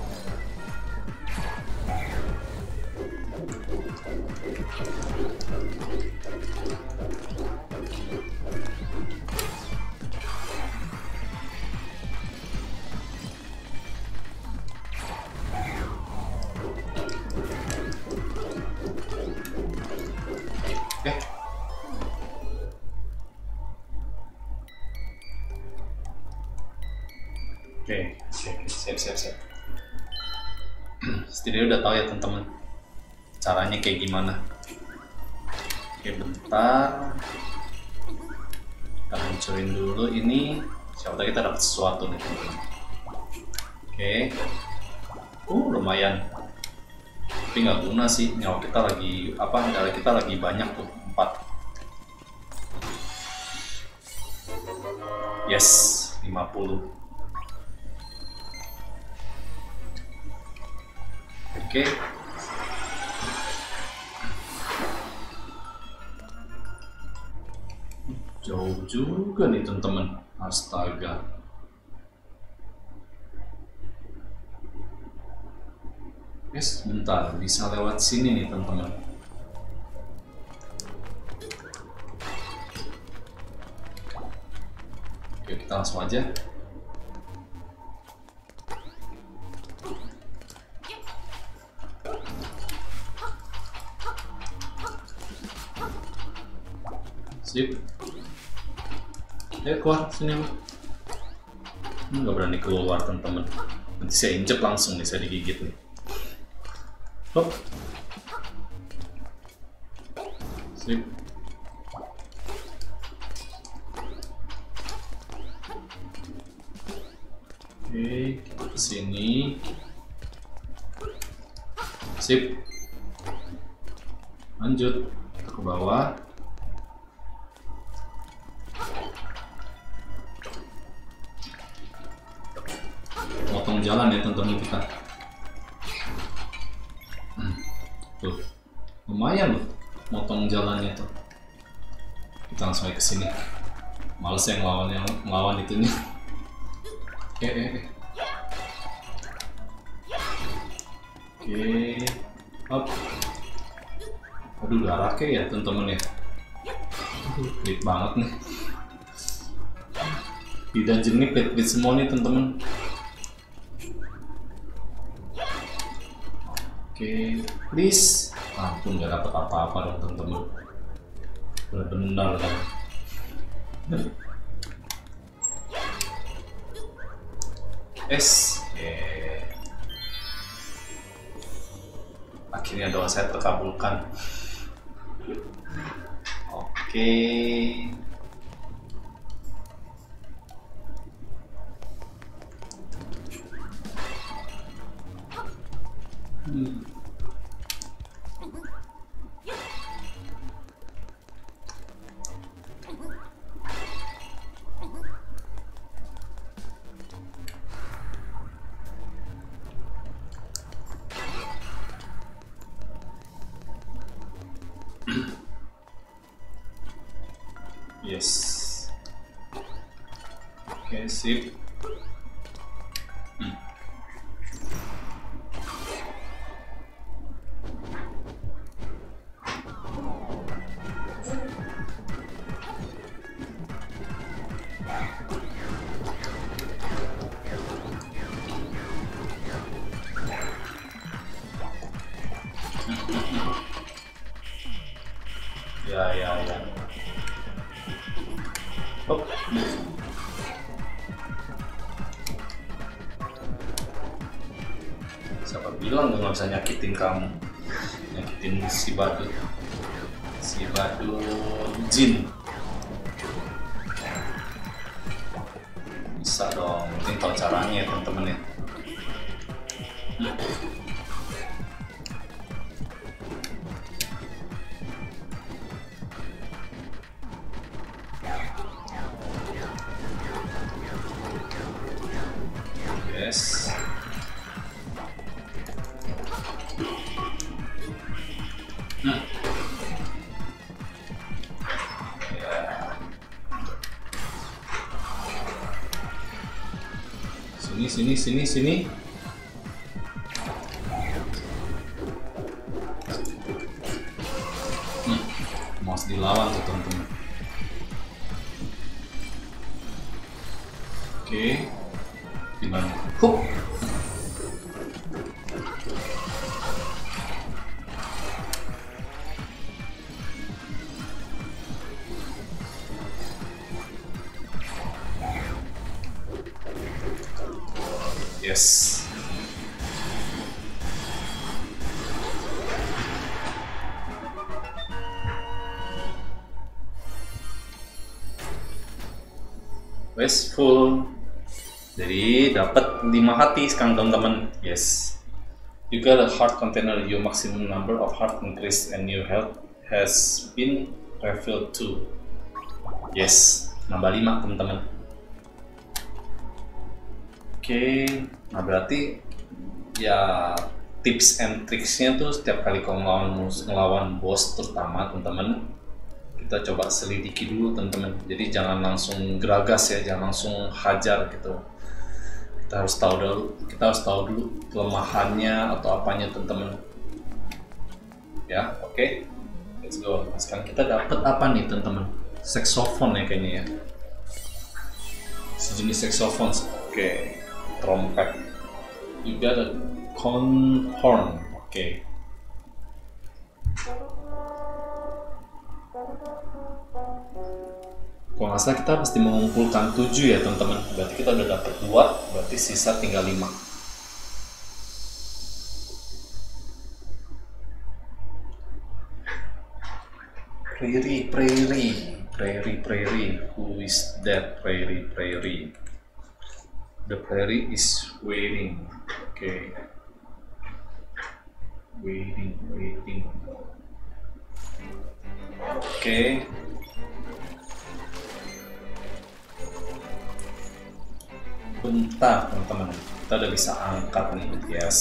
Oke, siap. Setidaknya udah tahu ya teman-teman caranya kayak gimana. Oke, bentar. Kita hancurin dulu ini. Siapa tahu kita dapat sesuatu nih teman-teman. Oke. Lumayan. Tapi nggak guna sih, nyawa kita lagi darah kita lagi banyak tuh, 4. Yes, 50. Oke. Jauh juga nih teman-teman. Astaga. Yes, bentar, bisa lewat sini nih teman-teman. Oke, kita langsung aja. Sip. Ayo keluar sini. Nggak berani keluar teman-teman. Nanti saya injek langsung nih, saya digigit nih. Hop. Sip. Oke, ke sini. Sip. Lanjut kita ke bawah. motong jalan ya teman-teman kita. Tuh, lumayan loh motong jalannya tuh. Kita langsung aja ke sini. Males yang ngelawan itu nih. Oke, up. Aduh, darahnya ya teman-teman ya. Pelit banget nih. Di dungeon ini pelit semua nih teman-teman. Oke, please. Ampun, nggak dapat apa-apa dong teman-teman. Benar-benar kan. Akhirnya doa saya terkabulkan. Oke. Yes. Oke, sip. Ya. Oh. Siapa bilang gue nggak bisa nyakitin kamu? Nyakitin si badut jin. Bisa dong, mungkin tahu caranya ya teman-teman ya. Yes. Sini. Mau dilawan tuh teman-teman. Oke. Gimana? Hup. Yes. Wasteful. Jadi dapat 5 hati sekarang teman-teman. Yes. You got a heart container. Your maximum number of heart increase and your health has been refilled too. Yes. Nambah 5 teman-teman. Oke. Nah berarti ya tips and tricksnya tuh setiap kali kau ngelawan bos terutama teman-teman, kita coba selidiki dulu teman-teman. Jadi jangan langsung geragas ya, jangan langsung hajar gitu. Kita harus tahu dulu kelemahannya atau apanya teman-teman. Ya, oke. Let's go. Nah, sekarang kita dapat apa nih teman-teman? Saxophone ya kayaknya ya. Sejenis saxophone. Oke. Trompet. You got a corn horn. Oke. Kalau nggak salah kita mesti mengumpulkan 7 ya teman-teman. Berarti kita udah dapat 2, berarti sisa tinggal 5. Prairie. Who is that prairie? The prairie is waiting. Okay. Waiting. Okay. Bentar teman-teman. Kita udah bisa angkat nih, yes.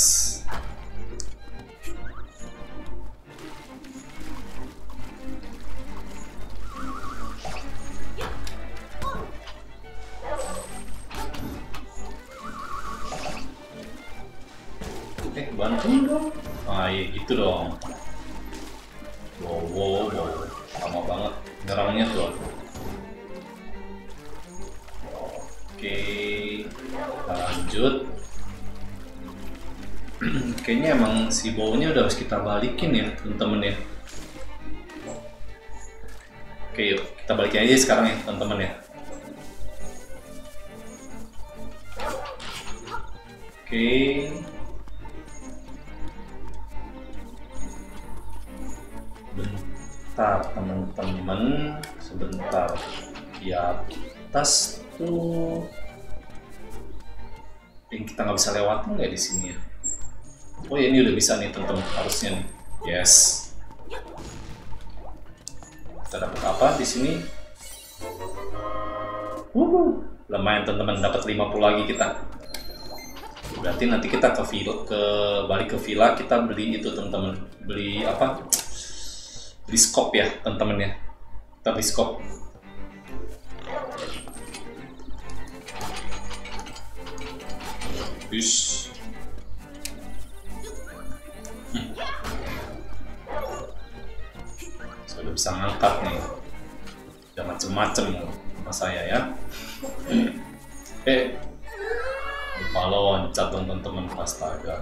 Bantuin dong. Ah iya gitu dong. Wow, lama banget nyerangnya tuh. Oke, kita lanjut. Kayaknya emang si baunya udah harus kita balikin ya teman-teman ya. Oke yuk, kita balikin aja sekarang ya teman-teman ya. Oke. Bentar teman-teman, sebentar. Di atas tuh yang kita nggak bisa lewatin nggak di sini ya? Oh ya, ini udah bisa nih teman-teman, harusnya nih. Yes. Kita dapat apa di sini? Lumayan teman-teman, dapat 50 lagi kita. Berarti nanti kita balik ke villa, kita beli itu teman-teman. Beli apa? Beli scope ya teman-teman ya. Kita beli scope. Bis. Sudah bisa ngangkat nih. Udah macem-macem sama saya ya. Lupa loncat teman-teman, astaga.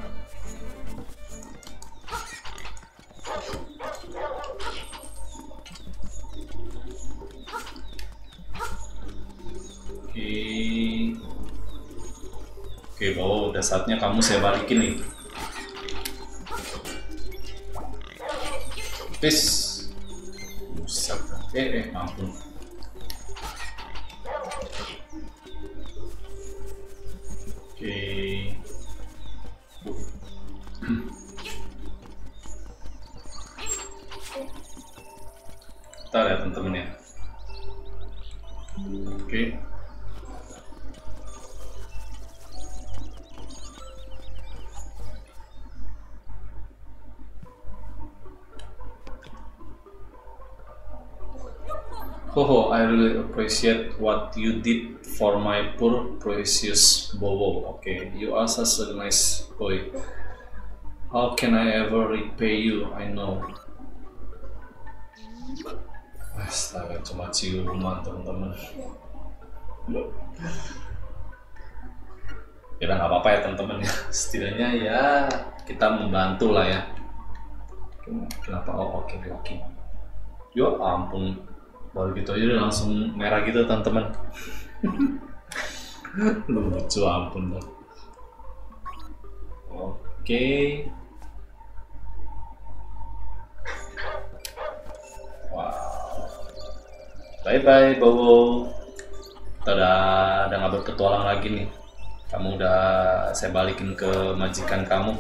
Oke, udah saatnya kamu saya balikin nih. Please. Buset. Ampun. Oke. Bentar ya teman-teman ya. Oke. Oh, I really appreciate what you did for my poor precious Bobo. Okay, you are such a nice boy. How can I ever repay you? I know. Astaga, cuma ciuman teman-teman. Ya udah nggak apa-apa ya teman-teman ya. Setidaknya ya kita membantu lah ya. Kenapa? Oh oke. Ya ampun. Baru gitu aja udah langsung merah gitu teman-teman. Lucu, ampun dong. Oke. Wow. Bye Bobo. Kita udah nggak berpetualang lagi nih. Kamu udah saya balikin ke majikan kamu.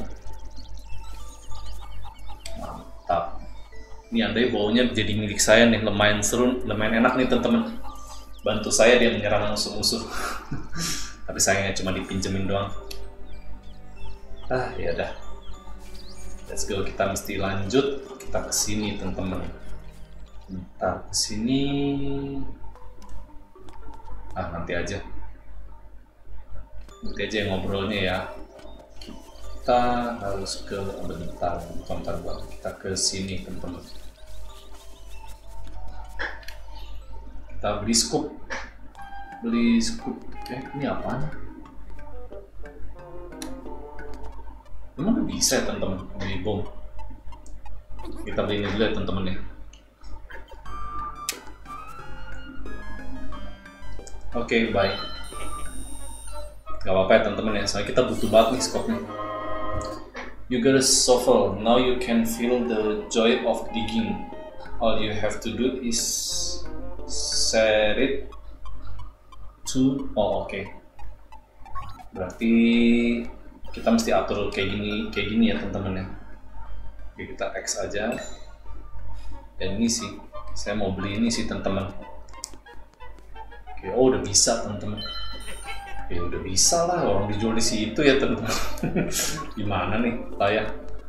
Mantap. Ini andai baunya jadi milik saya nih, lumayan seru, lumayan enak nih teman-teman. Bantu saya dia menyerang musuh-musuh. Tapi sayangnya cuma dipinjemin doang. Ya udah. Let's go, kita mesti lanjut. Kita kesini teman-teman. Bentar, kesini. Nanti aja yang ngobrolnya ya. Kita harus ke bentar buat kita ke sini teman-teman. Kita beli scoop. Ini apaan? Emang bisa ya teman-teman beli bom? Kita beli ini dulu ya teman-teman ya. Oke, bye. Gak apa-apa ya teman-teman ya, soalnya kita butuh banget nih scope-nya. You got a shovel. Now you can feel the joy of digging. All you have to do is set it to. Oke. Berarti kita mesti atur kayak gini ya teman-teman ya. Oke, kita X aja. Dan ini sih, saya mau beli ini sih teman-teman. Oke, udah bisa teman-teman. Ya udah bisa lah, orang dijual di situ ya teman-teman. Gimana nih lah ya?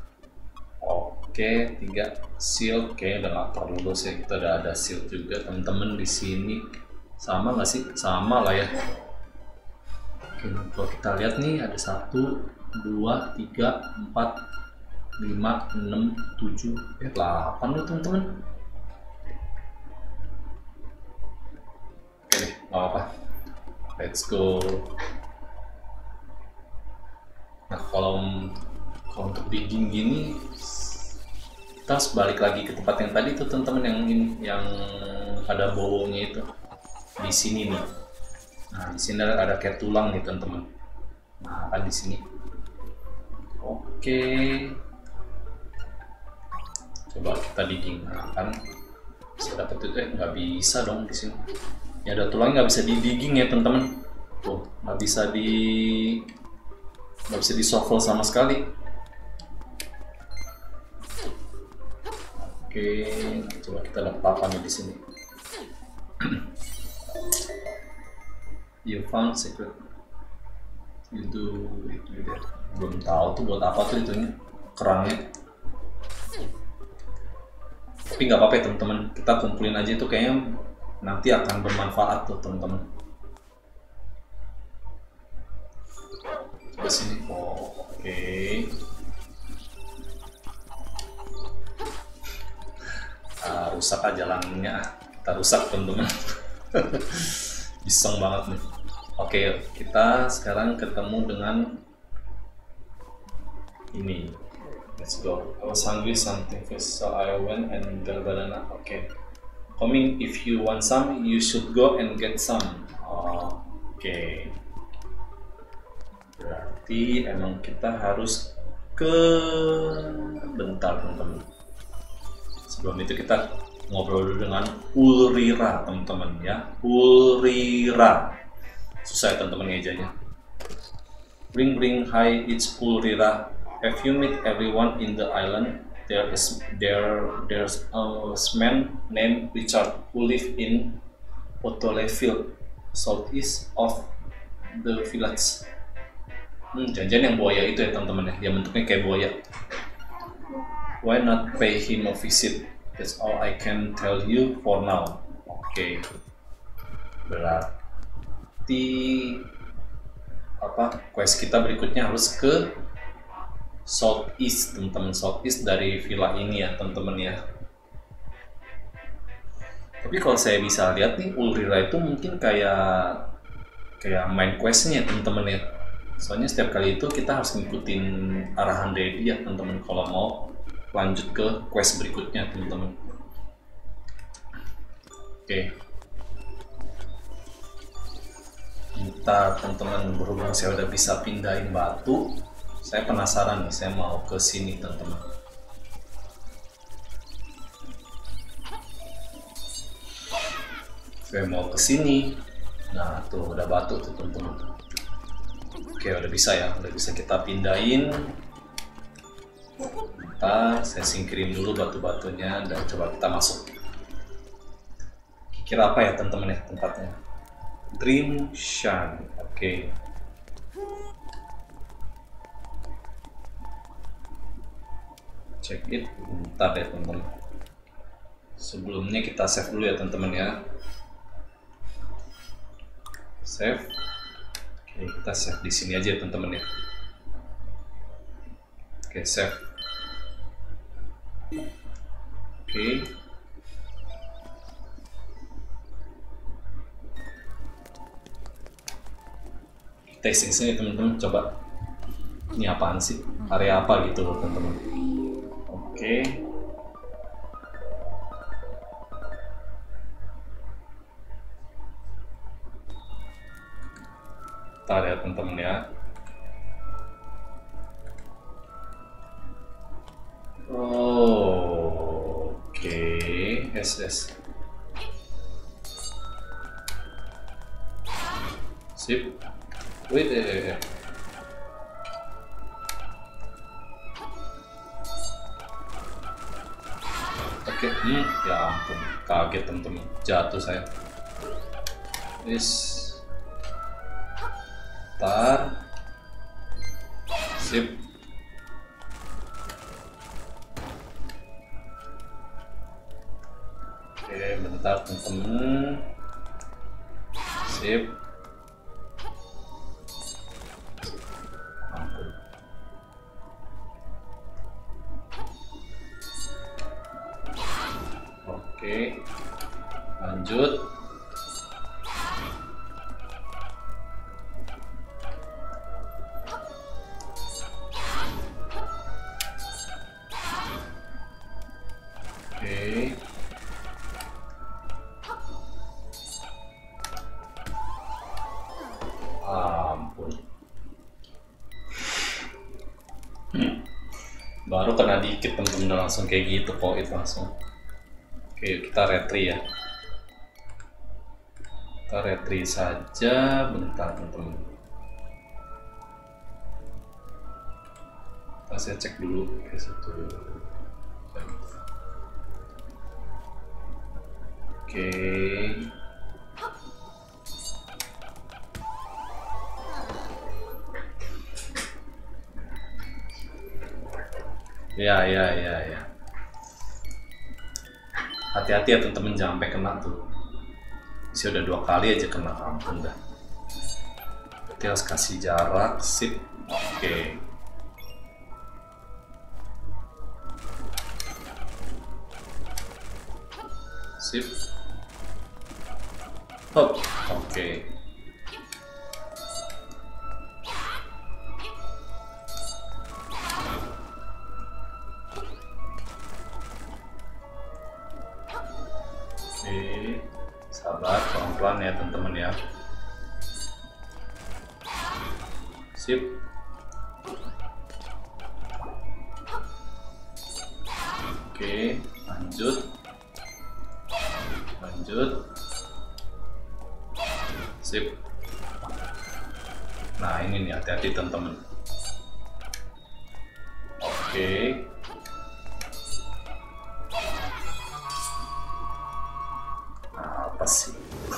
Oke, 3 shield, oke udah nggak perlu sih, kita udah ada shield juga teman-teman di sini. Sama nggak sih? Sama lah ya. Oke, kalau kita lihat nih ada 1, 2, 3, 4, 5, 6, 7, 8 nih teman-teman. Oke deh, nggak apa-apa. Let's go. Nah kalau untuk digging gini, kita harus balik lagi ke tempat yang tadi tuh teman-teman, yang ada bowlnya itu di sini nih. Nah di sini ada kayak tulang nih teman-teman. Nah kan di sini. Oke. Coba kita digging. Nah kan bisa dapat itu, nggak bisa dong di sini. Ya ada tulangnya, nggak bisa di digging ya teman-teman. Tuh nggak bisa di shuffle sama sekali. Oke, coba kita lihat apa nih di sini. You found secret. Itu ya. Belum tahu tuh buat apa tuh itunya, kerangnya. Tapi nggak apa-apa ya teman-teman, kita kumpulin aja itu, kayaknya nanti akan bermanfaat tuh teman-teman. Coba sini. Oke. Rusak aja jalannya, kita rusak teman-teman. Iseng banget nih. Oke, kita sekarang ketemu dengan ini. Let's go. I was hungry something first, so I went and got banana. Okay. Coming, if you want some, you should go and get some. Oke. Berarti emang kita harus bentar teman-teman. Sebelum itu kita ngobrol dulu dengan Ulrira teman-teman ya. Ulrira. Susah ya teman-teman ngejanya. Bring, hi, it's Ulrira. Have you met everyone in the island? There's a man named Richard who live in Potole Field, southeast of the village. Jangan-jangan yang buaya itu ya teman-teman ya, yang bentuknya kayak buaya. Why not pay him a visit? That's all I can tell you for now. Oke. Berarti quest kita berikutnya harus ke southeast teman-teman, southeast dari villa ini ya teman-teman ya. Tapi kalau saya bisa lihat nih, Ulrira itu mungkin kayak main questnya teman-teman ya. Soalnya setiap kali itu kita harus ngikutin arahan dari dia teman-teman kalau mau lanjut ke quest berikutnya teman-teman. Oke. Kita teman-teman, berhubung saya udah bisa pindahin batu, saya penasaran nih, saya mau ke sini teman-teman. Saya mau ke sini. Nah tuh udah batu tuh teman-teman. Oke udah bisa ya, udah bisa kita pindahin. Saya singkirin dulu batu-batunya dan coba kita masuk. Kira apa ya teman-teman ya tempatnya? Dream Shan. Oke. Check it. Bentar ya teman-teman. Sebelumnya kita save dulu ya teman-teman ya. Save. Oke, kita save di sini aja teman-teman ya. Oke, save. Oke. Kita iseng-iseng ya teman-teman, coba ini apaan sih? Area apa gitu loh teman-teman. Oke. Bentar ya teman-teman ya. Oke, SS. Sip. Wait, Oke, ya ampun, kaget teman-teman, jatuh saya. Bentar. Sip. Oke, bentar teman-teman. Sip. Ampun. Oke, lanjut. Oke. Ampun. Baru kena dikit temen-temen langsung kayak gitu kok itu langsung. Oke, kita retry ya. Kita retry saja bentar temen-temen. Saya cek dulu ke situ. Oke. Ya. Hati-hati ya temen-temen, jangan sampai kena tuh. Sih udah 2 kali aja kena, ampun dah. Berarti harus kasih jarak, sip. Oke. Sip. Hop. Oke. Oke, sabar, pelan-pelan ya teman-teman ya. Sip. Oke, lanjut. Sip. Nah ini nih, hati-hati teman-teman. Oke. Nah, apa sih?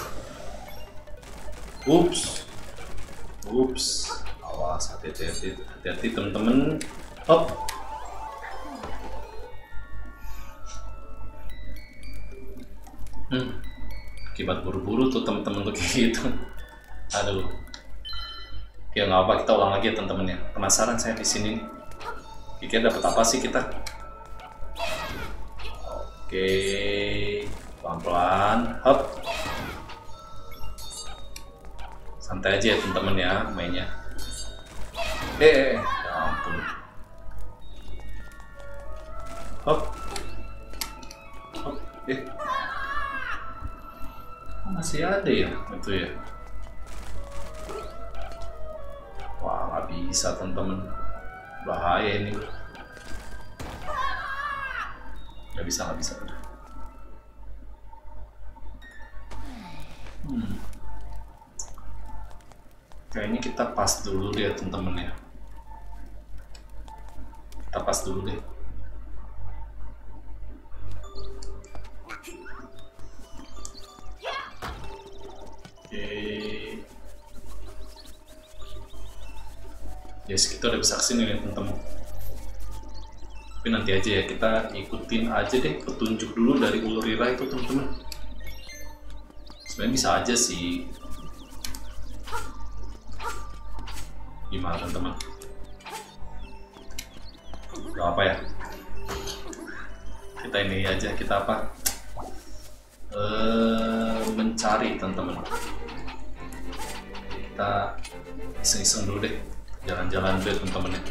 Ups. Awas, hati-hati teman-teman. Hop. Akibat buru-buru tuh temen-temen tuh kayak gitu. Aduh. Ya nggak apa, kita ulang lagi ya temen-temen ya. Penasaran saya di sini. Kira dapat apa sih kita? Oke, pelan-pelan. Hop. Santai aja ya temen-temen ya mainnya. Ya ampun. Hop. Masih ada ya itu ya. Wah, nggak bisa teman-teman, bahaya ini. Nggak bisa. Kayaknya kita pas dulu deh teman-teman ya. Kita pas dulu deh. Yes, kita udah bisa kesini nih teman-teman. Tapi nanti aja ya, kita ikutin aja deh petunjuk dulu dari Ulrira itu teman-teman. Sebenarnya bisa aja sih. Gimana teman-teman? Gak apa ya? Kita ini aja, kita apa? Mencari teman-teman. Kita iseng-iseng dulu deh. Jalan-jalan dulu teman-teman ya.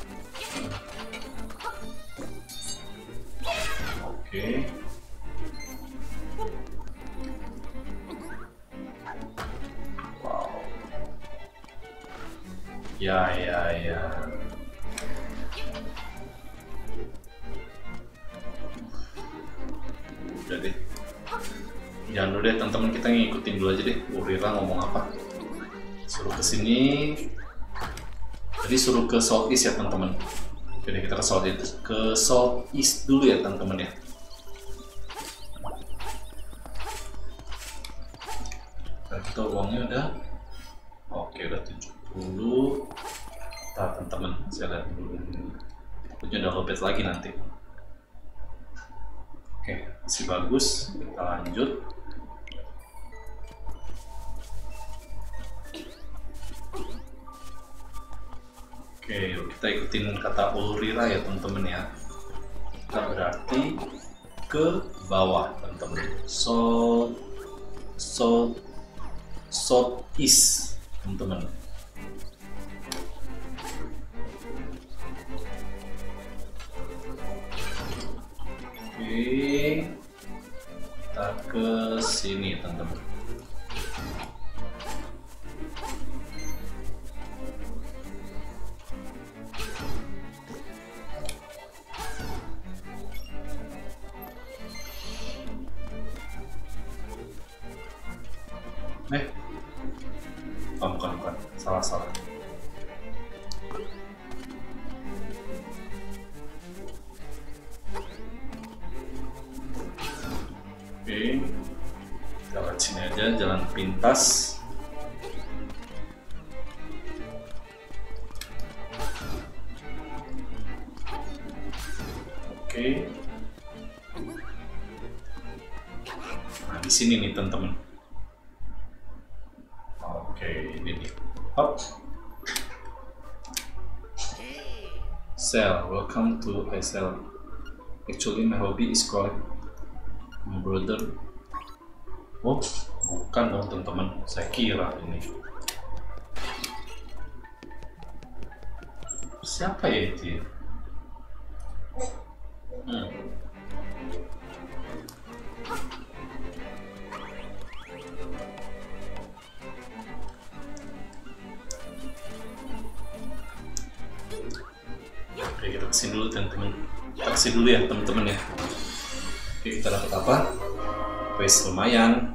Oke. Wow. Ya. Udah deh. Jangan dulu deh teman-teman, kita ngikutin dulu aja deh. Ulrira ngomong apa? Suruh kesini. Jadi suruh ke southeast ya teman-teman. Jadi kita ke southeast dulu ya teman-teman ya. Nah, kita uangnya udah, oke udah 70. Saya lihat dulu. Takutnya udah lobet lagi nanti. Oke, masih bagus. Kita lanjut. Oke, kita ikutin kata Ulrira ya teman-teman ya. Kita berarti ke bawah teman-teman. South east teman-teman. Oke, kita ke sini teman-teman. Bukan, salah. Oke, kita lewat sini aja, jalan pintas. Oke, nah di sini nih teman-teman. Oke, ini nih. Hop. Sel, welcome to Sel. Actually, my hobby is called my brother. Oh, bukan dong teman-teman. Saya kira ini. Siapa ya itu? Oke, kita kesini dulu teman-teman. Kita kesini dulu ya teman-teman ya. Oke, kita dapat apa? Quest lumayan.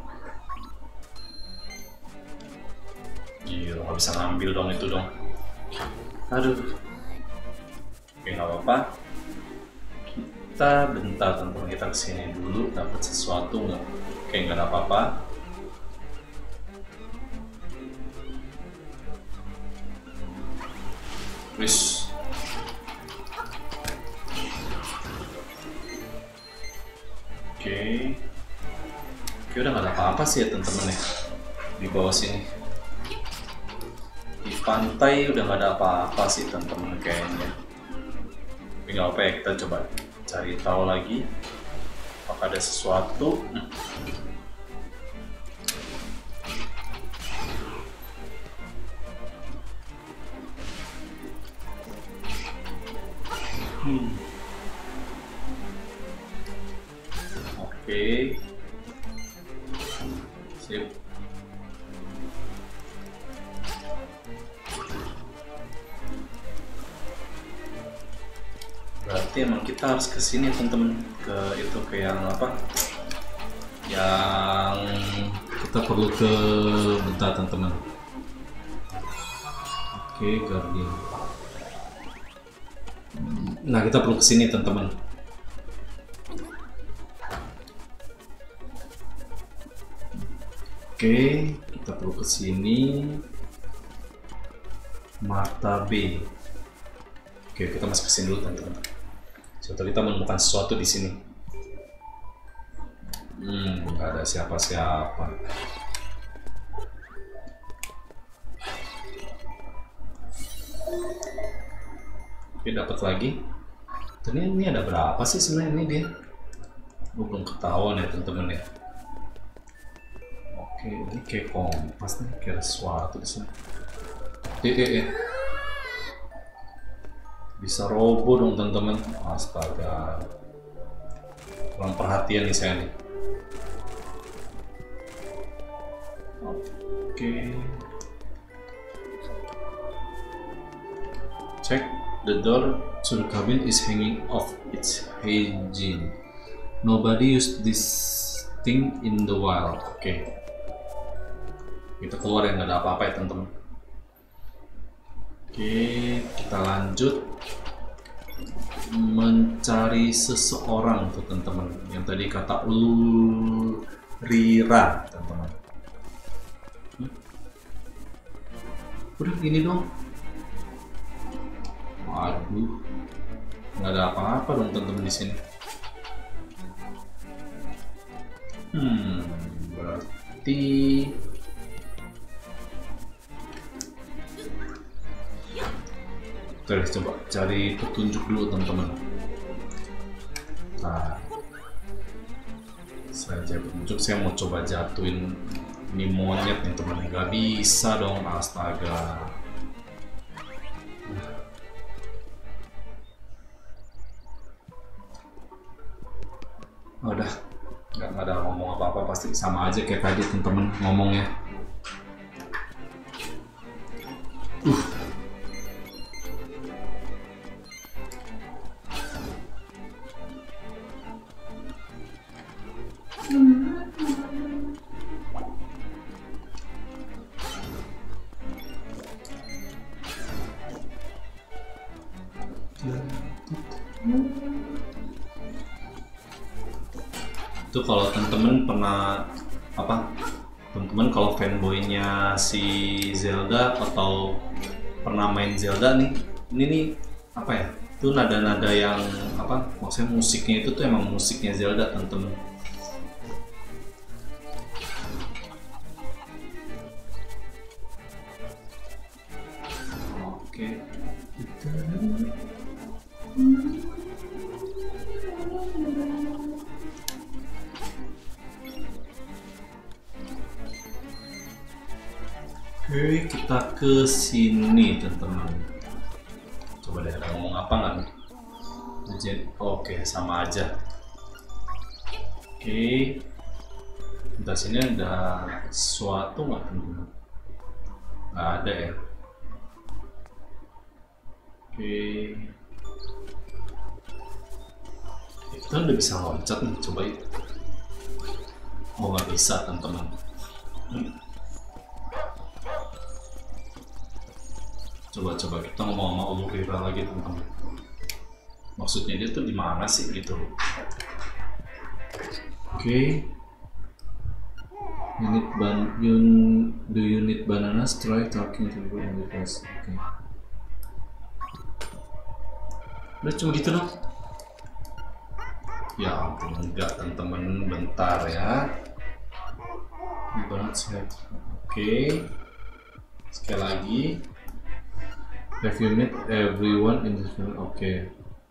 Gila, nggak bisa ngambil dong itu dong. Aduh. Oke, nggak apa-apa. Kita bentar teman-teman, kita kesini dulu. Dapat sesuatu nggak? Oke, nggak ada apa-apa. Wis. Oke, udah nggak ada apa-apa sih ya teman-teman ya di bawah sini. Di pantai udah nggak ada apa-apa sih teman-teman kayaknya. Tapi nggak apa ya, kita coba cari tahu lagi apakah ada sesuatu. Oke, sip. Berarti emang kita harus ke sini teman-teman, ke yang apa? Yang kita perlu ke bentar teman-teman. Oke, Guardian. Nah, kita perlu ke sini teman-teman. Oke, kita perlu ke sini. Marta B. Oke, kita masuk ke sini dulu teman-teman. Suatu kita menemukan sesuatu di sini. Nggak ada siapa-siapa. Oke, dapat lagi. Ternyata ini ada berapa sih sebenarnya ini dia? Belum ketahuan ya teman-teman ya. Oke, ini kayak kompas nih, kayak sesuatu di sini. Bisa roboh dong teman-teman. Astaga, kurang perhatian nih saya nih. Oke, check the door to the cabin is hanging off its hinge. Nobody used this thing in the wild. Oke. Kita keluar ya, nggak ada apa-apa ya teman-teman. Oke, kita lanjut mencari seseorang tuh teman-teman. Yang tadi kata Ulrira teman-teman. Udah gini dong. Aduh, nggak ada apa-apa dong teman-teman di sini. Berarti kita coba cari petunjuk dulu teman-teman. Nah, saya cari petunjuk, saya mau coba jatuhin ini monyet nih teman. Nggak bisa dong, astaga. Udah, nggak ada ngomong apa-apa, pasti sama aja kayak tadi teman-teman ngomongnya. Itu kalau temen-temen pernah apa, temen-temen kalau fanboynya si Zelda atau pernah main Zelda nih, ini nih apa ya, itu nada-nada yang apa, maksudnya musiknya itu tuh emang musiknya Zelda temen-temen. Oke. Oke, kita ke sini teman-teman. Coba deh, ada ngomong apa nggak nih? Oke, sama aja. Oke, kita sini ada sesuatu nggak teman-teman? Nggak ada ya. Oke, kita udah bisa loncat nih, coba itu. Oh, nggak bisa teman-teman. Coba kita ngomong sama Allah kita lagi teman-teman. Maksudnya dia tuh di mana sih gitu? Oke. Do you need bananas? Try talking to people in the class. Oke. Udah cuma gitu dong. Ya ampun, enggak teman-teman, bentar ya. Banget sih. Oke. Sekali lagi. Have you met everyone in this village? Okay.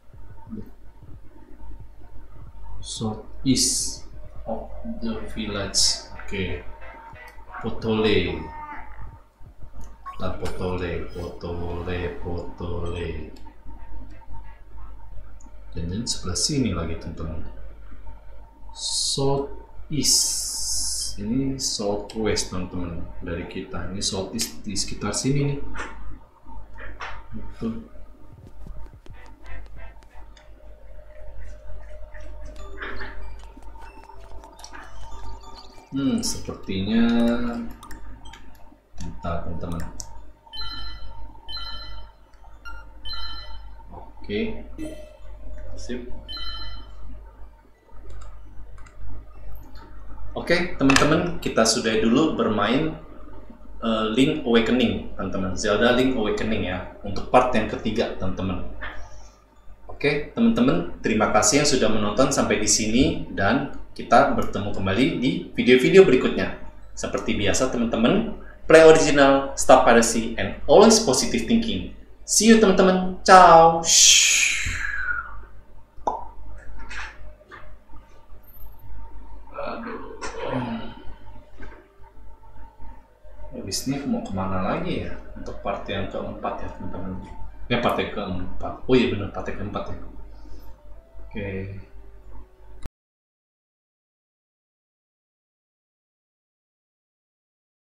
Southeast of the village. Okay. Potole. Potole. Dan sebelah sini lagi teman-teman. Southeast. Ini southwest teman-teman dari kita. Ini southeast di sekitar sini nih. Betul. Sepertinya entah teman-teman. Oke, sip. Oke, teman-teman, kita sudah dulu bermain Link Awakening, teman-teman. Zelda Link Awakening ya, untuk part yang ketiga, teman-teman. Oke, teman-teman, terima kasih yang sudah menonton sampai di sini dan kita bertemu kembali di video-video berikutnya. Seperti biasa, teman-teman, play original, stop piracy, and always positive thinking. See you, teman-teman. Ciao. Habis ini mau kemana lagi ya untuk part yang keempat ya teman-teman? Ya part yang keempat. Oh iya benar, part yang keempat ya. Oke.